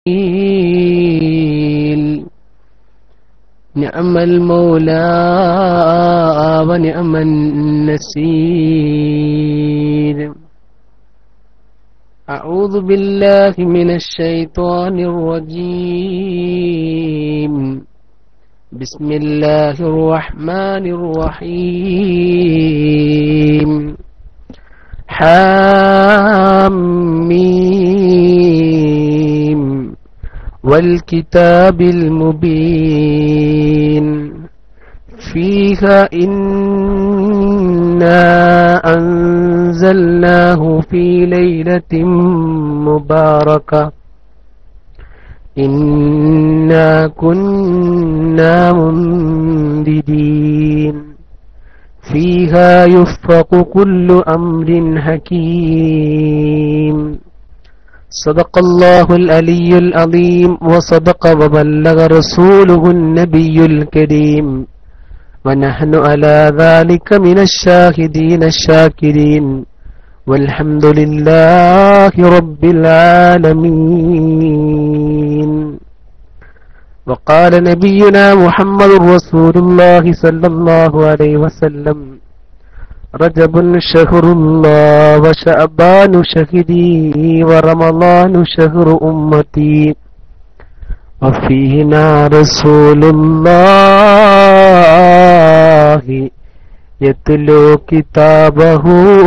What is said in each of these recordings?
نعم المولى ونعم النصير. أعوذ بالله من الشيطان الرجيم. بسم الله الرحمن الرحيم. حاميم والكتاب المبين. فيها إنا أنزلناه في ليلة مباركة إنا كنا منذرين. فيها يفرق كل أمر حكيم. صدق الله العلي العظيم وصدق وبلغ رسوله النبي الكريم ونحن على ذلك من الشاهدين الشاكرين والحمد لله رب العالمين. وقال نبينا محمد رسول الله صلى الله عليه وسلم: رجب شهر الله وشعبان شهري ورمضان شهر أمتي وفينا رسول الله يتلو كتابه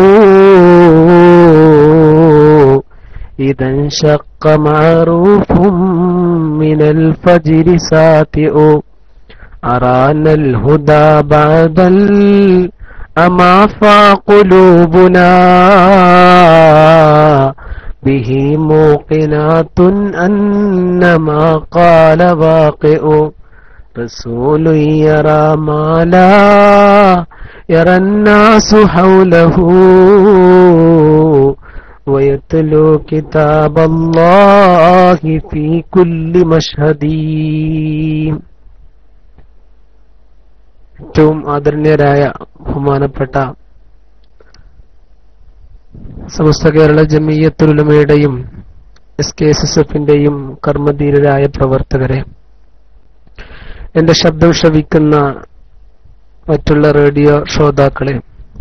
إذا انشق معروف من الفجر ساتئ أرانا الهدى بعد أما فقلوبنا به موقنات أن ما قال واقع. رسول يرى ما لا يرى الناس حوله ويتلو كتاب الله في كل مشهد. ഏറ്റവും ആദരണീയരായ ബഹുമാനപ്പെട്ട സമസ്ത കേരള ജമിയത്തുൽ ഉലമയുടെയും SKSSFന്റെയും കർമ്മധീരരായ പ്രവർത്തകരെ, എന്റെ ശബ്ദം ശ്രവിക്കുന്ന മറ്റുള്ള റേഡിയോ ശ്രോതാക്കളെ,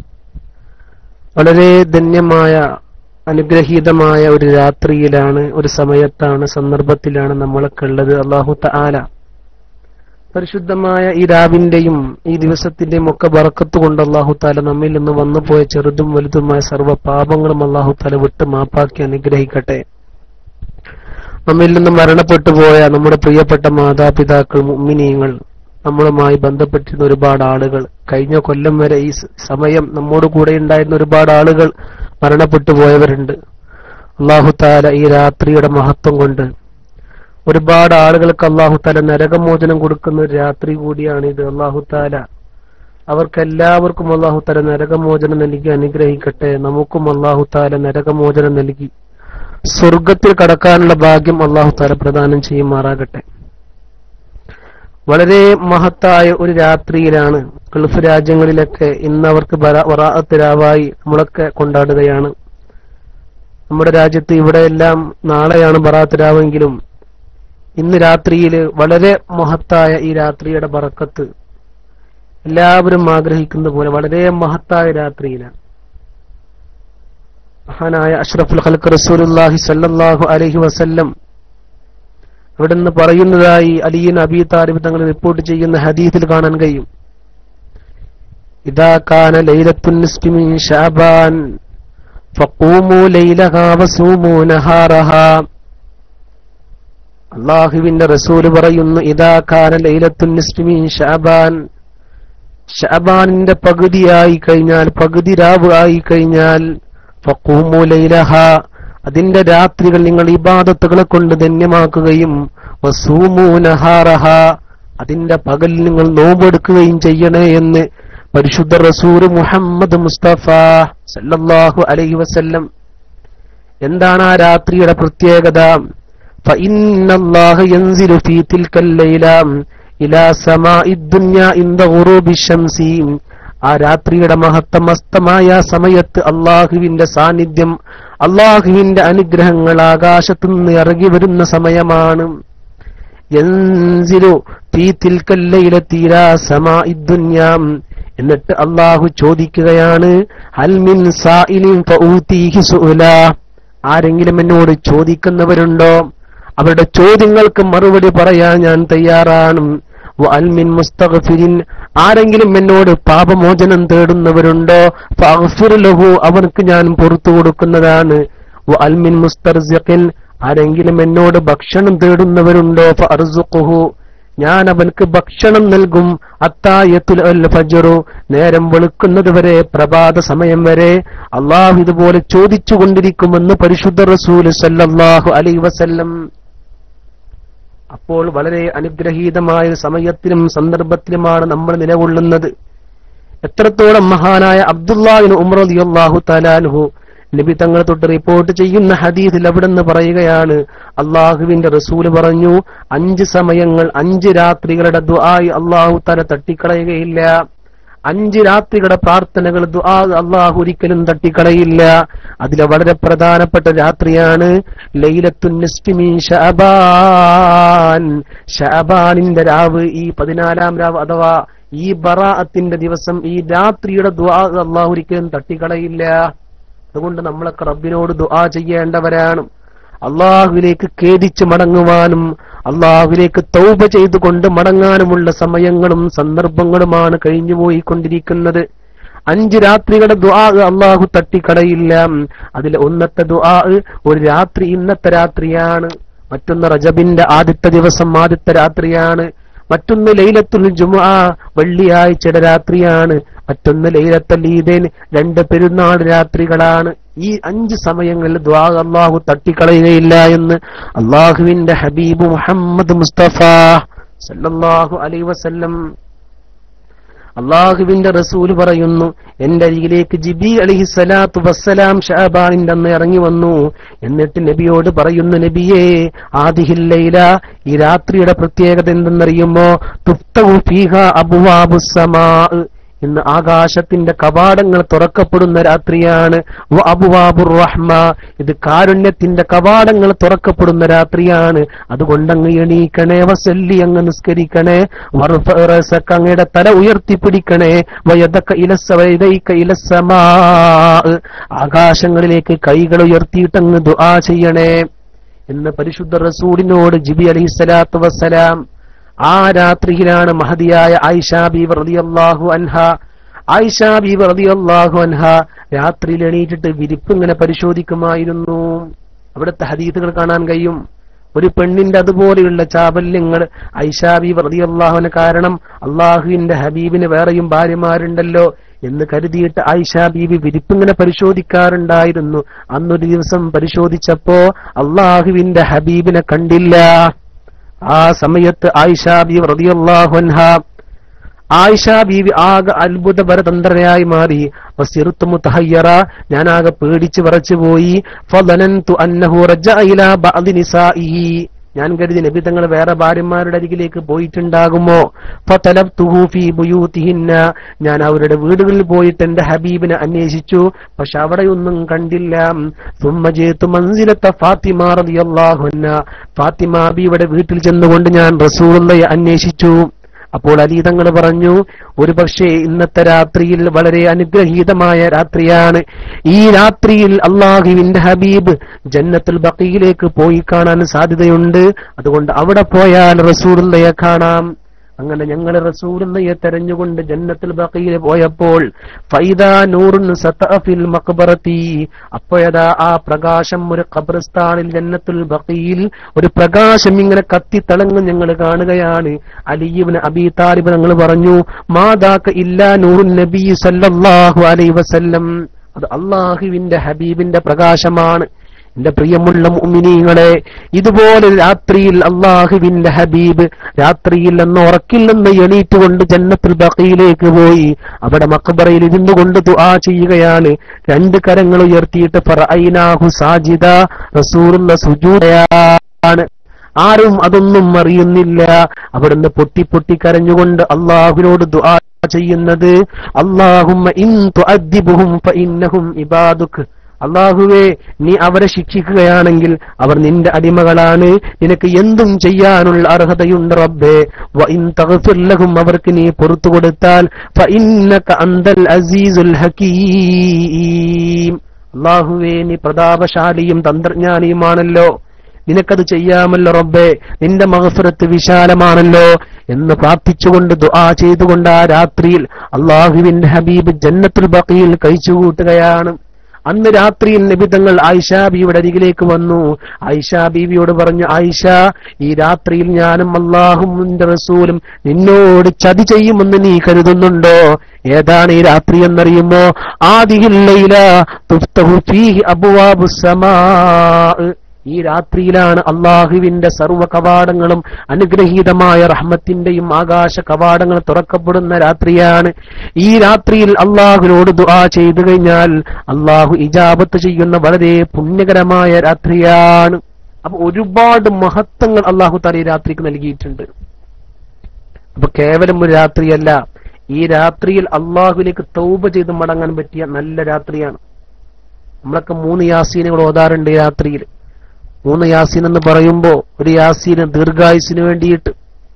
വളരെ ധന്യമായ അനുഗ്രഹീതമായ ഒരു രാത്രിയിലാണ്, ഒരു സമയത്താണ്, സന്ദർഭത്തിലാണ് നമ്മളൊക്കെ ഉള്ളത്. അല്ലാഹു തആല പരിശുദ്ധമായ ഈ രാവിന്റെയും ഈ ദിവസത്തിന്റെയും ഒക്കെ ബറക്കത്ത് കൊണ്ട് അല്ലാഹു തആല നമ്മിൽ നിന്ന് വന്നുപോയ ചെറുതും വലുതുമായ സർവ്വ പാപങ്ങളും അല്ലാഹു തആല വിട്ട് മാപ്പാക്കി അനുഗ്രഹിക്കട്ടെ. നമ്മിൽ നിന്ന് മരണപ്പെട്ടു പോയ നമ്മുടെ പ്രിയപ്പെട്ട മാതാപിതാക്കൾ, മുഅ്മിനീങ്ങൾ, നമ്മളുമായി ബന്ധപ്പെട്ടിരുന്ന ഒരുപാട് ആളുകൾ, കഴിഞ്ഞ കൊല്ലം വരെ ഈ സമയം നമ്മോട് കൂടെ ഉണ്ടായിരുന്ന ഒരുപാട് ആളുകൾ മരണപ്പെട്ടു പോയവരുണ്ട്. അല്ലാഹു തആല ഈ രാത്രിയുടെ മഹത്വം കൊണ്ട് ഒരുപാട് ആളുകൾക്ക് അല്ലാഹു തആല നരകമോചനം കൊടുക്കുന്ന ഒരു രാത്രി കൂടിയാണിത്. അല്ലാഹു തആല അവർക്കെല്ലാവർക്കും അല്ലാഹു തആല നരകമോചനം നൽകി അനുഗ്രഹിക്കട്ടെ. നമുക്കും അല്ലാഹു തആല നരകമോചനം നൽകി സ്വർഗത്തിൽ കടക്കാനുള്ള ഭാഗ്യം അല്ലാഹു തആല പ്രദാനം ചെയ്യുമാറാകട്ടെ. വളരെ മഹത്തായ ഒരു രാത്രിയിലാണ്. ഗൾഫ് രാജ്യങ്ങളിലൊക്കെ ഇന്ന് അവർക്ക് ബറാഅത്ത് രാവായി നമ്മളൊക്കെ കൊണ്ടാടുകയാണ്. നമ്മുടെ രാജ്യത്ത് ഇവിടെയെല്ലാം നാളെയാണ് ബറാഅത്ത് രാവെങ്കിലും ഇന്ന് രാത്രിയിൽ വളരെ മഹത്തായ ഈ രാത്രിയുടെ ബറക്കത്ത് എല്ലാവരും ആഗ്രഹിക്കുന്ന പോലെ വളരെ മഹത്തായ രാത്രിയിലാണ്. മഹാനായ അഷ്റഫുൽ ഖൽഖ് റസൂലുള്ളാഹി സ്വല്ലല്ലാഹു അലൈഹി വസല്ലം അവിടുന്ന് പറയുന്നതായി അലി ഇബ്നു അബീ താലിബ് തങ്ങൾ റിപ്പോർട്ട് ചെയ്യുന്ന ഹദീസിൽ കാണാൻ കഴിയും: ഇദാ കാന ലൈലത്തുൻ നിസ്ഫി മിൻ ശഅബാൻ ഫഖൂമു ലൈലഹാ വസൂമു നഹാറഹാ. അല്ലാഹുവിന്റെ റസൂൽ പറയുന്നു, ഇദാ കാന ലൈലത്തുൻ നിസ്ഫി മിൻ ശഅബാൻ, ശഅബാനിന്റെ പകുതിയായി കഴിഞ്ഞാൽ, പകുതി രാവ് ആയി കഴിഞ്ഞാൽ, ഫഖൂമു ലൈലഹാ, അതിന്റെ രാത്രികൾ നിങ്ങൾ ഇബാദത്തുകളെ കൊണ്ട് ധന്യമാക്കുകയും, വസൂമു നഹാറഹാ, അതിന്റെ പകൽ നിങ്ങൾ നോമ്പെടുക്കുകയും ചെയ്യണേ എന്ന് പരിശുദ്ധ റസൂൽ മുഹമ്മദ് മുസ്തഫ സല്ലല്ലാഹു അലൈഹി വസല്ലം. എന്താണ് ആ രാത്രിയുടെ പ്രത്യേകത? فإن الله ينزل في تلك الليلة إلى سماء الدنيا عند غروب الشمس. ആ രാത്രിയുടെ മഹത്തമസ്തമായ സമയത്ത് അള്ളാഹുവിന്റെ സാന്നിധ്യം അള്ളാഹുവിന്റെ അനുഗ്രഹങ്ങൾ ആകാശത്തുനിന്ന് ഇറങ്ങി വരുന്ന സമയമാണ്. യൻസിലു ഫീ തിൽക്കൽ ലൈലത്തി ഇലാ സമാഇദ് ദുനിയാ. എന്നിട്ട് അള്ളാഹു ചോദിക്കുകയാണ്, ഹൽ മിൻ സായിലിൻ ഫഊതീഹി സുഅലാ. ആരെങ്കിലും എന്നോട് ചോദിക്കുന്നവരുണ്ടോ? അവരുടെ ചോദ്യങ്ങൾക്ക് മറുപടി പറയാൻ ഞാൻ തയ്യാറാണ്. വഅൽ മിൻ മുസ്തഗ്ഫിരിൻ. ആരെങ്കിലും എന്നോട് പാപമോചനം തേടുന്നവരുണ്ടോ? ഫഅഗ്ഫിർ ലഹു. അവർക്ക് ഞാൻ പുറത്തു കൊടുക്കുന്നതാണ്. വഅൽ മിൻ മുസ്തർസിഖിൻ. ആരെങ്കിലും എന്നോട് ഭക്ഷണം തേടുന്നവരുണ്ടോ? ഫഅർസുഖുഹു. ഞാൻ അവൻക്ക് ഭക്ഷണം നൽകും. അത്തായത്തുൽ ഫജ്റു. നേരം വെളുക്കുന്നത് വരെ, പ്രഭാത സമയം വരെ അള്ളാഹു ഇതുപോലെ ചോദിച്ചുകൊണ്ടിരിക്കുമെന്ന് പരിശുദ്ധ റസൂൽ സല്ലല്ലാഹു അലൈഹി വസല്ലം. അപ്പോൾ വളരെ അനുഗ്രഹീതമായ സമയത്തിലും സന്ദർഭത്തിലുമാണ് നമ്മൾ നിലകൊള്ളുന്നത്. എത്രത്തോളം മഹാനായ അബ്ദുല്ലാഹ് ഇബ്നു ഉമർ റളിയല്ലാഹു തആല അൻഹു നബി തങ്ങൾ തൊട്ട് റിപ്പോർട്ട് ചെയ്യുന്ന ഹദീസിൽ അവിടുന്ന് പറയുകയാണ്, അള്ളാഹുവിന്റെ റസൂല് പറഞ്ഞു, 5 സമയങ്ങൾ 5 രാത്രികളുടെ ദുആ അള്ളാഹു തആല തട്ടിക്കളയുകയില്ല. 5 രാത്രികളുടെ പ്രാർത്ഥനകൾ ദുആ അള്ളാഹു ഒരിക്കലും തട്ടിക്കളയില്ല. അതിലെ വളരെ പ്രധാനപ്പെട്ട രാത്രിയാണ് ലൈലത്തുൻ നിസ്ഫി മിൻ ശഅബാൻ. ശഅബാനിന്റെ രാവ്, ഈ 14-ാം രാവ് അഥവാ ഈ ബറാഅത്തിന്റെ ദിവസം, ഈ രാത്രിയുടെ ദുആ അള്ളാഹു ഒരിക്കലും തട്ടിക്കളയില്ല. അതുകൊണ്ട് നമ്മളൊക്കെ റബ്ബിനോട് ദുആ ചെയ്യേണ്ടവരാണ്. അള്ളാഹുവിലേക്ക് ഖേദിച്ച് മടങ്ങുവാനും അള്ളാഹുവിലേക്ക് തൗബ ചെയ്തുകൊണ്ട് മടങ്ങാനുമുള്ള സമയങ്ങളും സന്ദർഭങ്ങളുമാണ് കഴിഞ്ഞുപോയിക്കൊണ്ടിരിക്കുന്നത്. 5 രാത്രികളുടെ ദുആ അള്ളാഹു തട്ടിക്കളയില്ല. അതിലെ ഒന്നത്തെ ദുആ ഒരു രാത്രി ഇന്നത്തെ രാത്രിയാണ്. മറ്റൊന്ന് റജബിന്റെ ആദ്യത്തെ ദിവസം ആദ്യത്തെ രാത്രിയാണ്. മറ്റൊന്ന് ലൈലത്തുൽ ജുമുഅ വെള്ളിയാഴ്ചയുടെ രാത്രിയാണ്. മറ്റൊന്ന് ലൈലത്തുൽ ഈദൈൻ 2 പെരുന്നാൾ രാത്രികളാണ്. ഈ 5 സമയങ്ങളിൽ ദുആ അല്ലാഹു തട്ടിക്കളയുകയില്ല എന്ന് അല്ലാഹുവിന്റെ ഹബീബ് മുഹമ്മദ് മുസ്തഫ സല്ലല്ലാഹു അലൈഹി വസല്ലം. അള്ളാഹുവിന്റെ റസൂല് പറയുന്നു, എന്റെ അരികിലേക്ക് ജിബ്രീൽ അലൈഹിസ്സലാത്തു വസ്സലാം ശഅബാനിന്റെ അന്ന് ഇറങ്ങി വന്നു. എന്നിട്ട് നബിയോട് പറയുന്നു, നബിയേ, ആദിഹിൽ ലൈല, ഈ രാത്രിയുടെ പ്രത്യേകത എന്തെന്നറിയുമോ? തുഫ്തഹു ഫീഹാ അബ്വാബുസ് സമാ. ഇന്ന് ആകാശത്തിന്റെ കവാടങ്ങൾ തുറക്കപ്പെടുന്ന രാത്രിയാണ്. വ അബ്വാബുർ റഹ്മ. ഇത് കാരുണ്യത്തിന്റെ കവാടങ്ങൾ തുറക്കപ്പെടുന്ന രാത്രിയാണ്. അതുകൊണ്ടങ്ങ് എണീക്കണേ, വസല്ലി, അങ്ങ് നിസ്കരിക്കണേ, വർഫഅ റഅസക, അങ്ങയുടെ തല ഉയർത്തിപ്പിടിക്കണേ, വയദക ഇലസ്സവൈദൈക ഇലസ്സമാ, ആകാശങ്ങളിലേക്ക് കൈകൾ ഉയർത്തിയിട്ടങ്ങ് ദുആ ചെയ്യണേ എന്ന് പരിശുദ്ധ റസൂലിനോട് ജിബ്രീൽ അലൈഹിസ്സലാത്തു വസ്സലാം. ആ രാത്രിയിലാണ് മഹദിയായ ആയിഷ ബീവി റളിയല്ലാഹു അൻഹ, ആയിഷ ബീവി റളിയല്ലാഹു അൻഹ രാത്രിയിൽ എണീറ്റിട്ട് വിരിപ്പ് ഇങ്ങനെ പരിശോധിക്കുമായിരുന്നു. അവിടുത്തെ ഹദീസുകൾ കാണാൻ കഴിയും. ഒരു പെണ്ണിന്റെ അതുപോലെയുള്ള ചാബല്യങ്ങൾ ആയിഷ ബീവി റളിയല്ലാഹു അൻഹ, കാരണം അള്ളാഹുവിന്റെ ഹബീബിന് വേറെയും ഭാര്യമാരുണ്ടല്ലോ എന്ന് കരുതിയിട്ട് ആയിഷ ബീവി വിരിപ്പിങ്ങനെ പരിശോധിക്കാറുണ്ടായിരുന്നു. അന്നൊരു ദിവസം പരിശോധിച്ചപ്പോ അള്ളാഹുവിന്റെ ഹബീബിനെ കണ്ടില്ല. ആ സമയത്ത് ആയിഷ ബീവി റളിയല്ലാഹു അൻഹ, ആയിഷ ബീവി ആകെ അത്ഭുതപരതന്ത്രയായി മാറി. വസിർതു മുതഹയ്യറ, ഞാനാകെ പേടിച്ച് വിറച്ചുപോയി. ഫളനന്തു അന്നഹു റജഅ ഇലാ ബഅദി നിസാഇഹി, ഞാൻ കരുതി നബി തങ്ങൾ വേറെ ഭാര്യമാരുടെ അരികിലേക്ക് പോയിട്ടുണ്ടാകുമോ. ഫതലബ്തുഹു ഫീ ബുയൂതിഹിന്ന, ഞാൻ അവരുടെ വീടുകളിൽ പോയിട്ട് എന്റെ ഹബീബിനെ അന്വേഷിച്ചു. പക്ഷെ അവിടെയൊന്നും കണ്ടില്ല. സുമ്മ ജീതു മൻസിലത ഫാത്തിമ റളിയല്ലാഹു അൻഹ, ഫാത്തിമ ബീവിയുടെ വീട്ടിൽ ചെന്നുകൊണ്ട് ഞാൻ റസൂലുള്ളാഹിയെ അന്വേഷിച്ചു. അപ്പോൾ അലി തങ്ങൾ പറഞ്ഞു, ഒരു പക്ഷേ ഇന്നത്തെ രാത്രിയിൽ വളരെ അനുഗ്രഹീതമായ രാത്രിയാണ്. ഈ രാത്രിയിൽ അള്ളാഹുവിന്റെ ഹബീബ് ജന്നത്തുൽ ബഖീയിലേക്ക് പോയി കാണാൻ സാധ്യതയുണ്ട്. അതുകൊണ്ട് അവിടെ പോയാൽ റസൂലുള്ളാഹിയെ കാണാം. അങ്ങനെ ഞങ്ങൾ റസൂലുള്ളാഹിയെ തെരഞ്ഞുകൊണ്ട് ജന്നത്തുൽ ബഖീയിൽ പോയപ്പോൾ ഫൈദാ നൂറുൻ സതഅ ഫിൽ മഖ്ബറതി, അപ്പോഴതാ ആ പ്രകാശം ഒരു ഖബർസ്ഥാനിൽ ജന്നത്തുൽ ബഖീയിൽ ഒരു പ്രകാശം ഇങ്ങനെ കത്തിത്തിളങ്ങും ഞങ്ങൾ കാണുകയാണ്. അലി ഇബ്നു അബീ താലിബ് ഞങ്ങൾ പറഞ്ഞു, മാദാക ഇല്ലാ നൂറുൻ നബി സല്ലല്ലാഹു അലൈഹി വസല്ലം, അത് അല്ലാഹുവിന്റെ ഹബീബിന്റെ പ്രകാശമാണ്. എന്റെ പ്രിയമുള്ള മുഅ്മിനീങ്ങളെ, ഇതുപോലെ രാത്രിയിൽ അള്ളാഹുവിന്റെ ഹബീബ് രാത്രിയിൽ നിന്ന് ഉറക്കിൽ നിന്ന് എണീറ്റുകൊണ്ട് ജന്നത്തുൽ ബഖീയിലേക്ക് പോയി. അവിടെ മഖ്ബറയിൽ ഇരുന്നു കൊണ്ട് ദുആ ചെയ്യുകയാണ്. 2 കരങ്ങൾ ഉയർത്തിയിട്ട് ഫറഅയ്നാഹു സാജിദ, റസൂലുള്ളാഹി സുജൂദയാണ്. ആരും അതൊന്നും അറിയുന്നില്ല. അവിടുന്ന് പൊട്ടി പൊട്ടി കരഞ്ഞുകൊണ്ട് അള്ളാഹുവിനോട് ദുആ ചെയ്യുന്നത്, അല്ലാഹുമ്മ ഇൻ തുഅദ്ദിബുഹും ഫഇന്നഹും ഇബാദുക, അല്ലാഹുവേ, നീ അവരെ ശിക്ഷിക്കുകയാണെങ്കിൽ അവർ നിന്റെ അടിമകളാണ്, നിനക്ക് എന്തും ചെയ്യാനുള്ള അർഹതയുണ്ട് റബ്ബേ. വ ഇൻ തഗ്ഫിർ ലഹും, അവർക്ക് നീ പുറത്തു കൊടുത്താൽ ഫഇന്നക അൻതൽ അസീസുൽ ഹകീം, അല്ലാഹുവേ നീ പ്രതാപശാലിയും തന്ത്രജ്ഞാനിയുമാണല്ലോ, നിനക്കത് ചെയ്യാമല്ലോ റബ്ബേ, നിന്റെ മഗ്ഫിറത്ത് വിശാലമാണല്ലോ എന്ന് പ്രാർത്ഥിച്ചുകൊണ്ട് ദുആ ചെയ്തുകൊണ്ട് ആ രാത്രിയിൽ അല്ലാഹുവിന്റെ ഹബീബ് ജന്നത്തുൽ ബഖീൽ കഴിച്ചുകൂട്ടുകയാണ്. അന്ന് രാത്രിയിൽ നബി തങ്ങൾ ആയിഷാ ബീവിയുടെ അരികിലേക്ക് വന്നു. ആയിഷാ ബീവിയോട് പറഞ്ഞു, ആയിഷ, ഈ രാത്രിയിൽ ഞാനും അല്ലാഹുവിന്റെ റസൂലും നിന്നോട് ചതി ചെയ്യുമെന്ന് നീ കരുതുന്നുണ്ടോ? ഏതാണ് ഈ രാത്രി എന്നറിയുമോ? ആദിഹിൽ ലൈല തുഫ്തഹു ഫീഹി അബ്വാബുസ് സമാ, ഈ രാത്രിയിലാണ് അള്ളാഹുവിന്റെ സർവ്വ കവാടങ്ങളും അനുഗ്രഹീതമായ റഹ്മത്തിന്റെയും ആകാശ കവാടങ്ങൾ തുറക്കപ്പെടുന്ന രാത്രിയാണ്. ഈ രാത്രിയിൽ അള്ളാഹുവിനോട് ദുആ ചെയ്തു കഴിഞ്ഞാൽ അള്ളാഹു ഇജാബത്ത് ചെയ്യുന്ന വളരെ പുണ്യകരമായ രാത്രിയാണ്. അപ്പൊ ഒരുപാട് മഹത്വങ്ങൾ അള്ളാഹു തആല ഈ രാത്രിക്ക് നൽകിയിട്ടുണ്ട്. അപ്പൊ കേവലം ഒരു രാത്രിയല്ല, ഈ രാത്രിയിൽ അള്ളാഹുവിലേക്ക് തൗബ ചെയ്ത് മടങ്ങാൻ പറ്റിയ നല്ല രാത്രിയാണ്. നമ്മളൊക്കെ 3 യാസീനുകൾ ഓതാറുണ്ട് ഈ രാത്രിയിൽ. 3 യാസീൻ എന്ന് പറയുമ്പോ ഒരു യാസീന് ദീർഘായുസിന് വേണ്ടിയിട്ട്,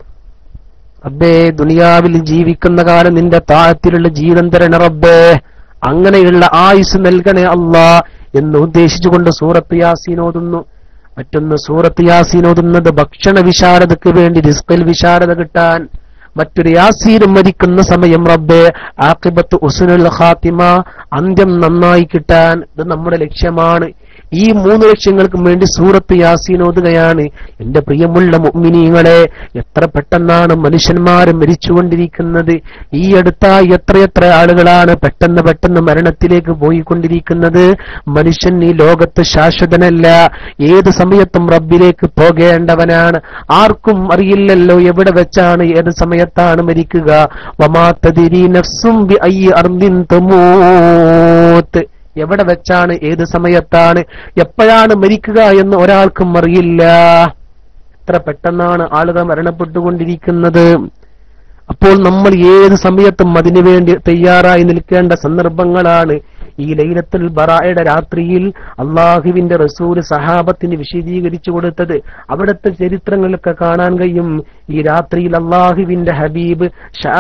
റബ്ബേ ദുനിയാവിൽ ജീവിക്കുന്ന കാലം നിന്റെ താഴത്തിലുള്ള ജീവിതം തരണേ റബ്ബേ, അങ്ങനെയുള്ള ആയുസ് നൽകണേ അല്ലാ എന്ന് ഉദ്ദേശിച്ചുകൊണ്ട് സൂറത്ത് യാസീൻ ഓതുന്നു. മറ്റൊന്ന് സൂറത്ത് യാസീൻ ഓതുന്നത് ഭക്ഷണ വിശാലതയ്ക്ക് വേണ്ടി, റിസ്ഖിൽ വിശാലത കിട്ടാൻ. മറ്റൊരു യാസീനും മരിക്കുന്ന സമയം റബ്ബേ ആഖിബത്ത് ഉസ്നുൽ ഖാത്തിമ, അന്ത്യം നന്നായി കിട്ടാൻ. ഇത് നമ്മുടെ ലക്ഷ്യമാണ്. ഈ 3 ലക്ഷ്യങ്ങൾക്കും വേണ്ടി സൂറത്ത് യാസീൻ ഓതുകയാണ്. എന്റെ പ്രിയമുള്ള മുഅ്മിനീങ്ങളെ, എത്ര പെട്ടെന്നാണ് മനുഷ്യന്മാർ മരിച്ചുകൊണ്ടിരിക്കുന്നത്. ഈ അടുത്തായി എത്രയെത്ര ആളുകളാണ് പെട്ടെന്ന് മരണത്തിലേക്ക് പോയിക്കൊണ്ടിരിക്കുന്നത്. മനുഷ്യൻ ഈ ലോകത്ത് ശാശ്വതനല്ല, ഏത് സമയത്തും റബ്ബിലേക്ക് പോകേണ്ടവനാണ്. ആർക്കും അറിയില്ലല്ലോ എവിടെ വെച്ചാണ് ഏത് സമയത്താണ് മരിക്കുക. വമാ തദ്രി നഫ്സും ബിഅയ്യി അർദിൻ തമൂത്ത്, എവിടെ വെച്ചാണ് ഏത് സമയത്താണ് എപ്പോഴാണ് മരിക്കുക എന്ന് ഒരാൾക്കും അറിയില്ല. എത്ര പെട്ടെന്നാണ് ആളുകൾ മരണപ്പെട്ടുകൊണ്ടിരിക്കുന്നത്. അപ്പോൾ നമ്മൾ ഏത് സമയത്തും അതിനുവേണ്ടി തയ്യാറായി നിൽക്കേണ്ട സന്ദർഭങ്ങളാണ്. ഈ ലൈലത്തുൽ ബറാഅയുടെ രാത്രിയിൽ അള്ളാഹുവിന്റെ റസൂൽ സഹാബത്തിന് വിശദീകരിച്ചു കൊടുത്തത് അവിടുത്തെ ചരിത്രങ്ങളൊക്കെ കാണാൻ കഴിയും. ഈ രാത്രിയിൽ അള്ളാഹുവിന്റെ ഹബീബ്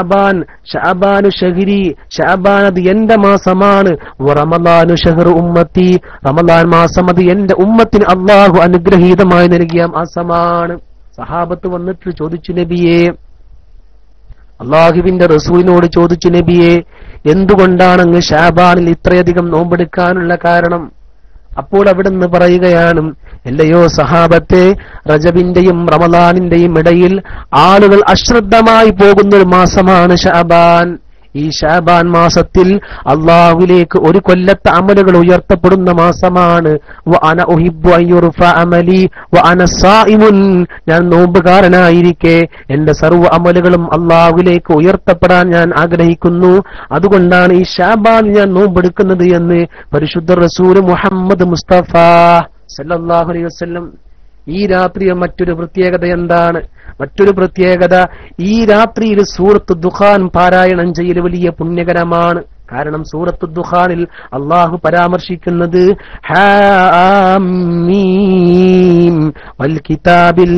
ഷഅബാനു ഷഹരി, ഷഅബാൻ അത് എന്റെ മാസമാണ്, റമളാനു ഷഹ്റു ഉമ്മത്തി, റമളാൻ മാസം അത് എന്റെ ഉമ്മത്തിന് അള്ളാഹു അനുഗ്രഹീതമായി നൽകിയ മാസമാണ്. സഹാബത്ത് വന്നിട്ട് ചോദിച്ചു, നബിയെ, അള്ളാഹുവിന്റെ റസൂലിനോട് ചോദിച്ചു, നബിയെ, എന്തുകൊണ്ടാണ് അങ്ങ് ശഅബാനിൽ ഇത്രയധികം നോമ്പെടുക്കാനുള്ള കാരണം? അപ്പോൾ അവിടുന്ന് പറയുകയാണ്, അല്ലയോ സഹാബത്തെ, റജബിന്റെയും റമളാനിന്റെയും ഇടയിൽ ആളുകൾ അശ്രദ്ധമായി പോകുന്നൊരു മാസമാണ് ശഅബാൻ. ഈ ശഅബാൻ മാസത്തിൽ അള്ളാഹുവിലേക്ക് ഒരു കൊല്ലത്തെ അമലുകൾ ഉയർത്തപ്പെടുന്ന മാസമാണ്. വഅന ഉഹിബ്ബു അൻ യുർഫഅ അമലി വഅന സായിമുൻ, ഞാൻ നോമ്പുകാരനായിരിക്കെ എന്റെ സർവ്വ അമലുകളും അള്ളാഹുവിലേക്ക് ഉയർത്തപ്പെടാൻ ഞാൻ ആഗ്രഹിക്കുന്നു. അതുകൊണ്ടാണ് ഈ ശഅബാൻ ഞാൻ നോമ്പെടുക്കുന്നത് എന്ന് പരിശുദ്ധ റസൂൽ മുഹമ്മദ് മുസ്തഫ സല്ലല്ലാഹു അലൈഹി വസല്ലം. ഈ രാത്രിയെ മറ്റൊരു പ്രത്യേകത എന്താണ്? മറ്റൊരു പ്രത്യേകത, ഈ രാത്രിയിൽ സൂറത്ത് ദുഖാൻ പാരായണം ചെയ്യൽ വലിയ പുണ്യകരമാണ്. കാരണം സൂറത്ത് ദുഖാനിൽ അള്ളാഹു പരാമർശിക്കുന്നത് ഹാമീം വൽ കിതാബിൽ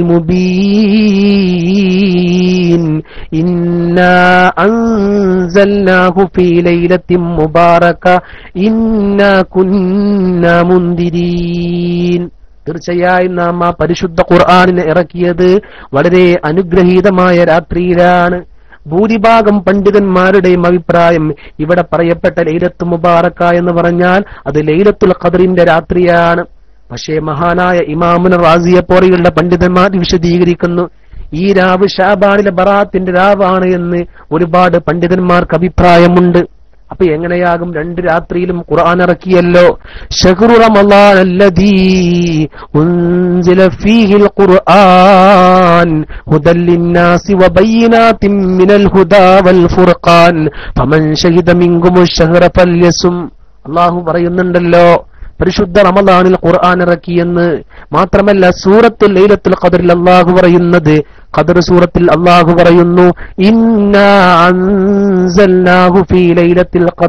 മുബീൻ ഇന്നാ അൻസൽനാഹു ഫീ ലൈലത്തിൻ മുബാറക ഇന്നാ കുന്നാ മുൻദിരീൻ. തീർച്ചയായും നാം ആ പരിശുദ്ധ ഖുർആനിനെ ഇറക്കിയത് വളരെ അനുഗ്രഹീതമായ രാത്രിയിലാണ്. ഭൂരിഭാഗം പണ്ഡിതന്മാരുടെയും അഭിപ്രായം ഇവിടെ പറയപ്പെട്ട ലൈലത്തുൽ മുബാറക എന്ന് പറഞ്ഞാൽ അത് ലൈലത്തുൽ ഖദ്റിന്റെ രാത്രിയാണ്. പക്ഷേ മഹാനായ ഇമാമുന റാസിയെ പോലെയുള്ള പണ്ഡിതന്മാർ വിശദീകരിക്കുന്നു, ഈ രാവ് ശഅബാനിലെ ബറാത്തിന്റെ രാവാണ് എന്ന് ഒരുപാട് പണ്ഡിതന്മാർക്ക് അഭിപ്രായമുണ്ട്. അപ്പൊ എങ്ങനെയാകും? 2 രാത്രിയിലും ഖുർആൻ ഇറക്കിയല്ലോ. ശഹ്റു റമളാൻ അല്ലദീ ഉൻസില ഫീഹിൽ ഖുർആൻ ഹുദൽ ലിന്നാസി വബയ്യിനാതിൻ മിനൽ ഹുദാ വൽ ഫുർഖാൻ ഫമൻ ശഹിദ മിൻകുമുശ് ശഹ്റ ഫൽയസും. അല്ലാഹു പറയുന്നുണ്ടല്ലോ പരിശുദ്ധ റമളാനിൽ ഖുർആൻ ഇറക്കിയെന്ന്. മാത്രമല്ല സൂറത്തുൽ ലൈലത്തുൽ ഖദ്റിൽ അല്ലാഹു പറയുന്നത്, ഖദ്ർ സൂറത്തിൽ അല്ലാഹു പറയുന്നു, ഇന്നാ അൻസൽനാഹു ഫീ ലൈലത്തിൽ ഖദ്ർ,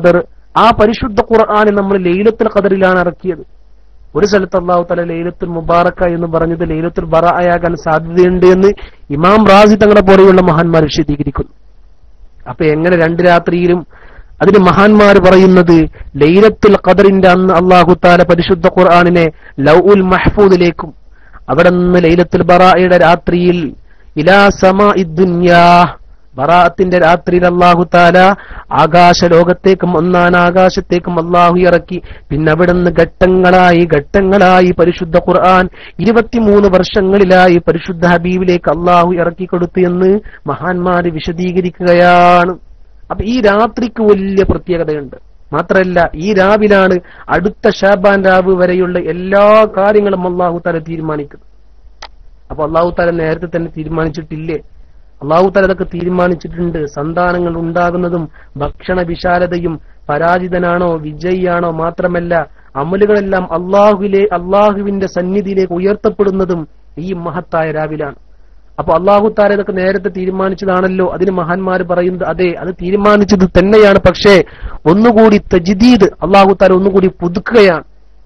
ആ പരിശുദ്ധ ഖുർആനെ നമ്മൾ ലൈലത്തുൽ ഖദറിലാണ് ഇറക്കിയത്. ഒരു സ്ഥലത്ത് അല്ലാഹു തആല ലൈലത്തുൽ മുബാറക എന്ന് പറഞ്ഞത് ലൈലത്തുൽ ബറാഅയാകാൻ സാധ്യതയുണ്ട് എന്ന് ഇമാം റാസി തങ്ങളെ പോലെയുള്ള മഹാന്മാർ വിശദീകരിക്കുന്നു. അപ്പൊ എങ്ങനെ 2 രാത്രിയിലും? അതിന് മഹാന്മാർ പറയുന്നത് ലൈലത്തുൽ ഖദറിന്റെ അന്ന് അല്ലാഹു തആല പരിശുദ്ധ ഖുർആനിനെ ലൗഉൽ മഹ്ഫൂദിലേക്കും അവിടെ നിന്ന് ലൈലത്തുൽ ബറാഅയുടെ രാത്രിയിൽ ഇലാ സമാഇദ് ദുനിയാ ബറാഅത്തിന്റെ രാത്രിയിൽ അല്ലാഹു തആല ആകാശലോകത്തേക്കും ഒന്നാം ആകാശത്തേക്കും അല്ലാഹു ഇറക്കി. പിന്നെ അവിടെ നിന്ന് ഘട്ടങ്ങളായി പരിശുദ്ധ ഖുർആൻ 23 വർഷങ്ങളിലായി പരിശുദ്ധ ഹബീബിലേക്ക് അല്ലാഹു ഇറക്കി കൊടുത്തു എന്ന് മഹാന്മാര് വിശദീകരിക്കുകയാണ്. അപ്പൊ ഈ രാത്രിക്ക് വലിയ പ്രത്യേകതയുണ്ട്. മാത്രമല്ല ഈ രാവിലാണ് അടുത്ത ശഅബാൻ രാവ് വരെയുള്ള എല്ലാ കാര്യങ്ങളും അല്ലാഹു തആല തീരുമാനിക്കുന്നത്. അപ്പൊ അല്ലാഹു തആല നേരത്തെ തന്നെ തീരുമാനിച്ചിട്ടില്ലേ? അല്ലാഹു തആല അതൊക്കെ തീരുമാനിച്ചിട്ടുണ്ട്. സന്താനങ്ങൾ ഉണ്ടാകുന്നതും ഭക്ഷണ വിശാലതയും പരാജിതനാണോ വിജയിയാണോ മാത്രമല്ല അമലുകളെല്ലാം അല്ലാഹുവിന്റെ സന്നിധിയിലേക്ക് ഉയർത്തപ്പെടുന്നതും ഈ മഹത്തായ രാവിലാണ്. അപ്പൊ അല്ലാഹു തആല ഇതൊക്കെ നേരത്തെ തീരുമാനിച്ചതാണല്ലോ. അതിന് മഹാന്മാർ പറയുന്നത് അതെ, അത് തീരുമാനിച്ചത് തന്നെയാണ്. പക്ഷേ ഒന്നുകൂടി തജ്ദീദ് അല്ലാഹു തആല ഒന്നുകൂടി പുതുക്കുകയാണ്.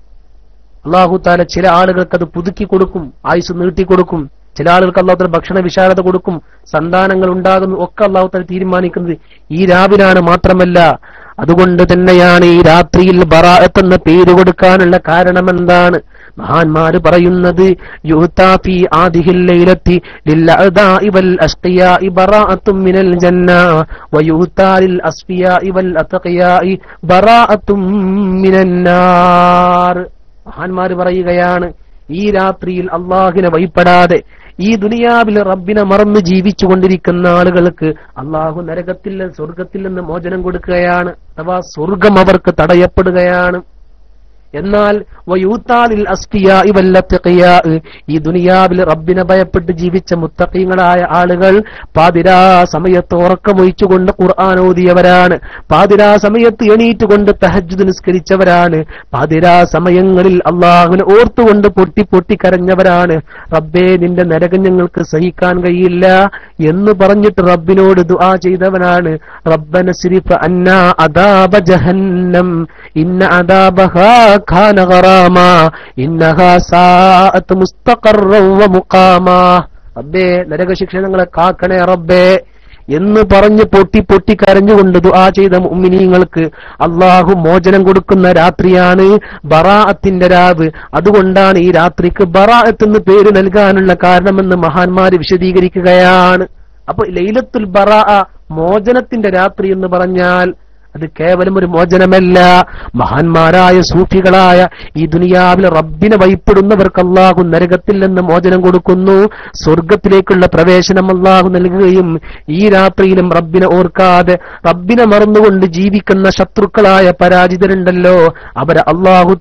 അല്ലാഹു തആല ചില ആളുകൾക്ക് അത് പുതുക്കി കൊടുക്കും, ആയുസ് നീട്ടിക്കൊടുക്കും. ചില ആളുകൾക്ക് അല്ലാഹു തആല ഭക്ഷണ വിശാലത കൊടുക്കും, സന്താനങ്ങൾ ഉണ്ടാകുന്നു, ഒക്കെ അല്ലാഹു തആല തീരുമാനിക്കുന്നത് ഈ രാവിലാണ്. മാത്രമല്ല അതുകൊണ്ട് തന്നെയാണ് ഈ രാത്രിയിൽ ബറാഅത്ത് എന്ന പേര് കൊടുക്കാനുള്ള കാരണം എന്താണ്? മഹാന്മാര് പറയുന്നത് യുത്താ ഫീ ആദിഹിൽ ലൈലത്തി ലിൽഅദാഇ വൽ അസ്ഖിയാഇ ബറാഅത്തും മിനൽ ജന്ന വയുത്താ ലിൽ അസ്ഫിയാഇ വൽ അത്ഖിയാഇ ബറാഅത്തും മിനൻ നാർ. മഹാന്മാര് പറയുകയാണ് ഈ രാത്രിയിൽ അല്ലാഹുവിനെ ഭയപ്പെടാതെ ഈ ദുനിയാവിൽ റബ്ബിനെ മറന്ന് ജീവിച്ചു കൊണ്ടിരിക്കുന്ന ആളുകൾക്ക് അല്ലാഹു നരകത്തിൽ സ്വർഗത്തിൽ നിന്ന് മോചനം കൊടുക്കുകയാണ്. അഥവാ സ്വർഗം അവർക്ക് തടയപ്പെടുകയാണ്. എന്നാൽ വയൂത്താലിൽ അസ്ഫിയാഇ വൽ അത്ഖിയാഇ ഈ ദുനിയാവിൽ റബ്ബിനെ ഭയപ്പെട്ട് ജീവിച്ച മുത്തഖീങ്ങളായ ആളുകൾ പാതിരാ സമയത്ത് ഉറക്കമൊഴിച്ചുകൊണ്ട് ഖുർആൻ ഓതിയവരാണ്, പാതിരാ സമയത്ത് എണീറ്റുകൊണ്ട് തഹജ്ജുദ് നിസ്കരിച്ചവരാണ്, പാതിരാ സമയങ്ങളിൽ അല്ലാഹുവിനെ ഓർത്തുകൊണ്ട് പൊട്ടി കരഞ്ഞവരാണ്. റബ്ബേ നിന്റെ നരകം ഞങ്ങൾക്ക് സഹിക്കാൻ കഴിയില്ല എന്ന് പറഞ്ഞിട്ട് റബ്ബിനോട് ദുആ ചെയ്തവനാണ്. റബ്ബന സ്രിഫ് അന്നാ അദാബ ജഹന്നം ഇന്ന അദാബഹാ ഖാന ഖറാമാ ഇന്നഹാ സാഅത് മുസ്തഖറൻ വ മുഖാമാ. റബ്ബേ നരകശിക്ഷ ഞങ്ങളെ കാക്കണേ റബ്ബേ എന്ന് പറഞ്ഞ് പൊട്ടി കരഞ്ഞുകൊണ്ട് ദുആ ചെയ്ത മുഅ്മിനീങ്ങൾക്ക് അല്ലാഹു മോചനം കൊടുക്കുന്ന രാത്രിയാണ് ബറാഅത്തിന്റെ രാവ്. അതുകൊണ്ടാണ് ഈ രാത്രിക്ക് ബറാഅത്ത് എന്ന് പേര് നൽകാനുള്ള കാരണമെന്ന് മഹാന്മാര് വിശദീകരിക്കുകയാണ്. അപ്പൊ ലൈലത്തുൽ ബറാഅ മോചനത്തിന്റെ രാത്രി എന്ന് പറഞ്ഞാൽ അത് കേവലം ഒരു മോചനമല്ല. മഹാന്മാരായ സൂഫികളായ ഈ ദുനിയാവിൽ റബ്ബിനെ ഭയപ്പെടുന്നവർക്ക് അല്ലാഹു നരകത്തിൽ നിന്ന് മോചനം കൊടുക്കുന്നു, സ്വർഗത്തിലേക്കുള്ള പ്രവേശനം അല്ലാഹു നൽകുകയും ഈ രാത്രിയിലും റബ്ബിനെ ഓർക്കാതെ റബ്ബിനെ മറന്നുകൊണ്ട് ജീവിക്കുന്ന ശത്രുക്കളായ പരാജിതരുണ്ടല്ലോ അവരെ അല്ലാഹു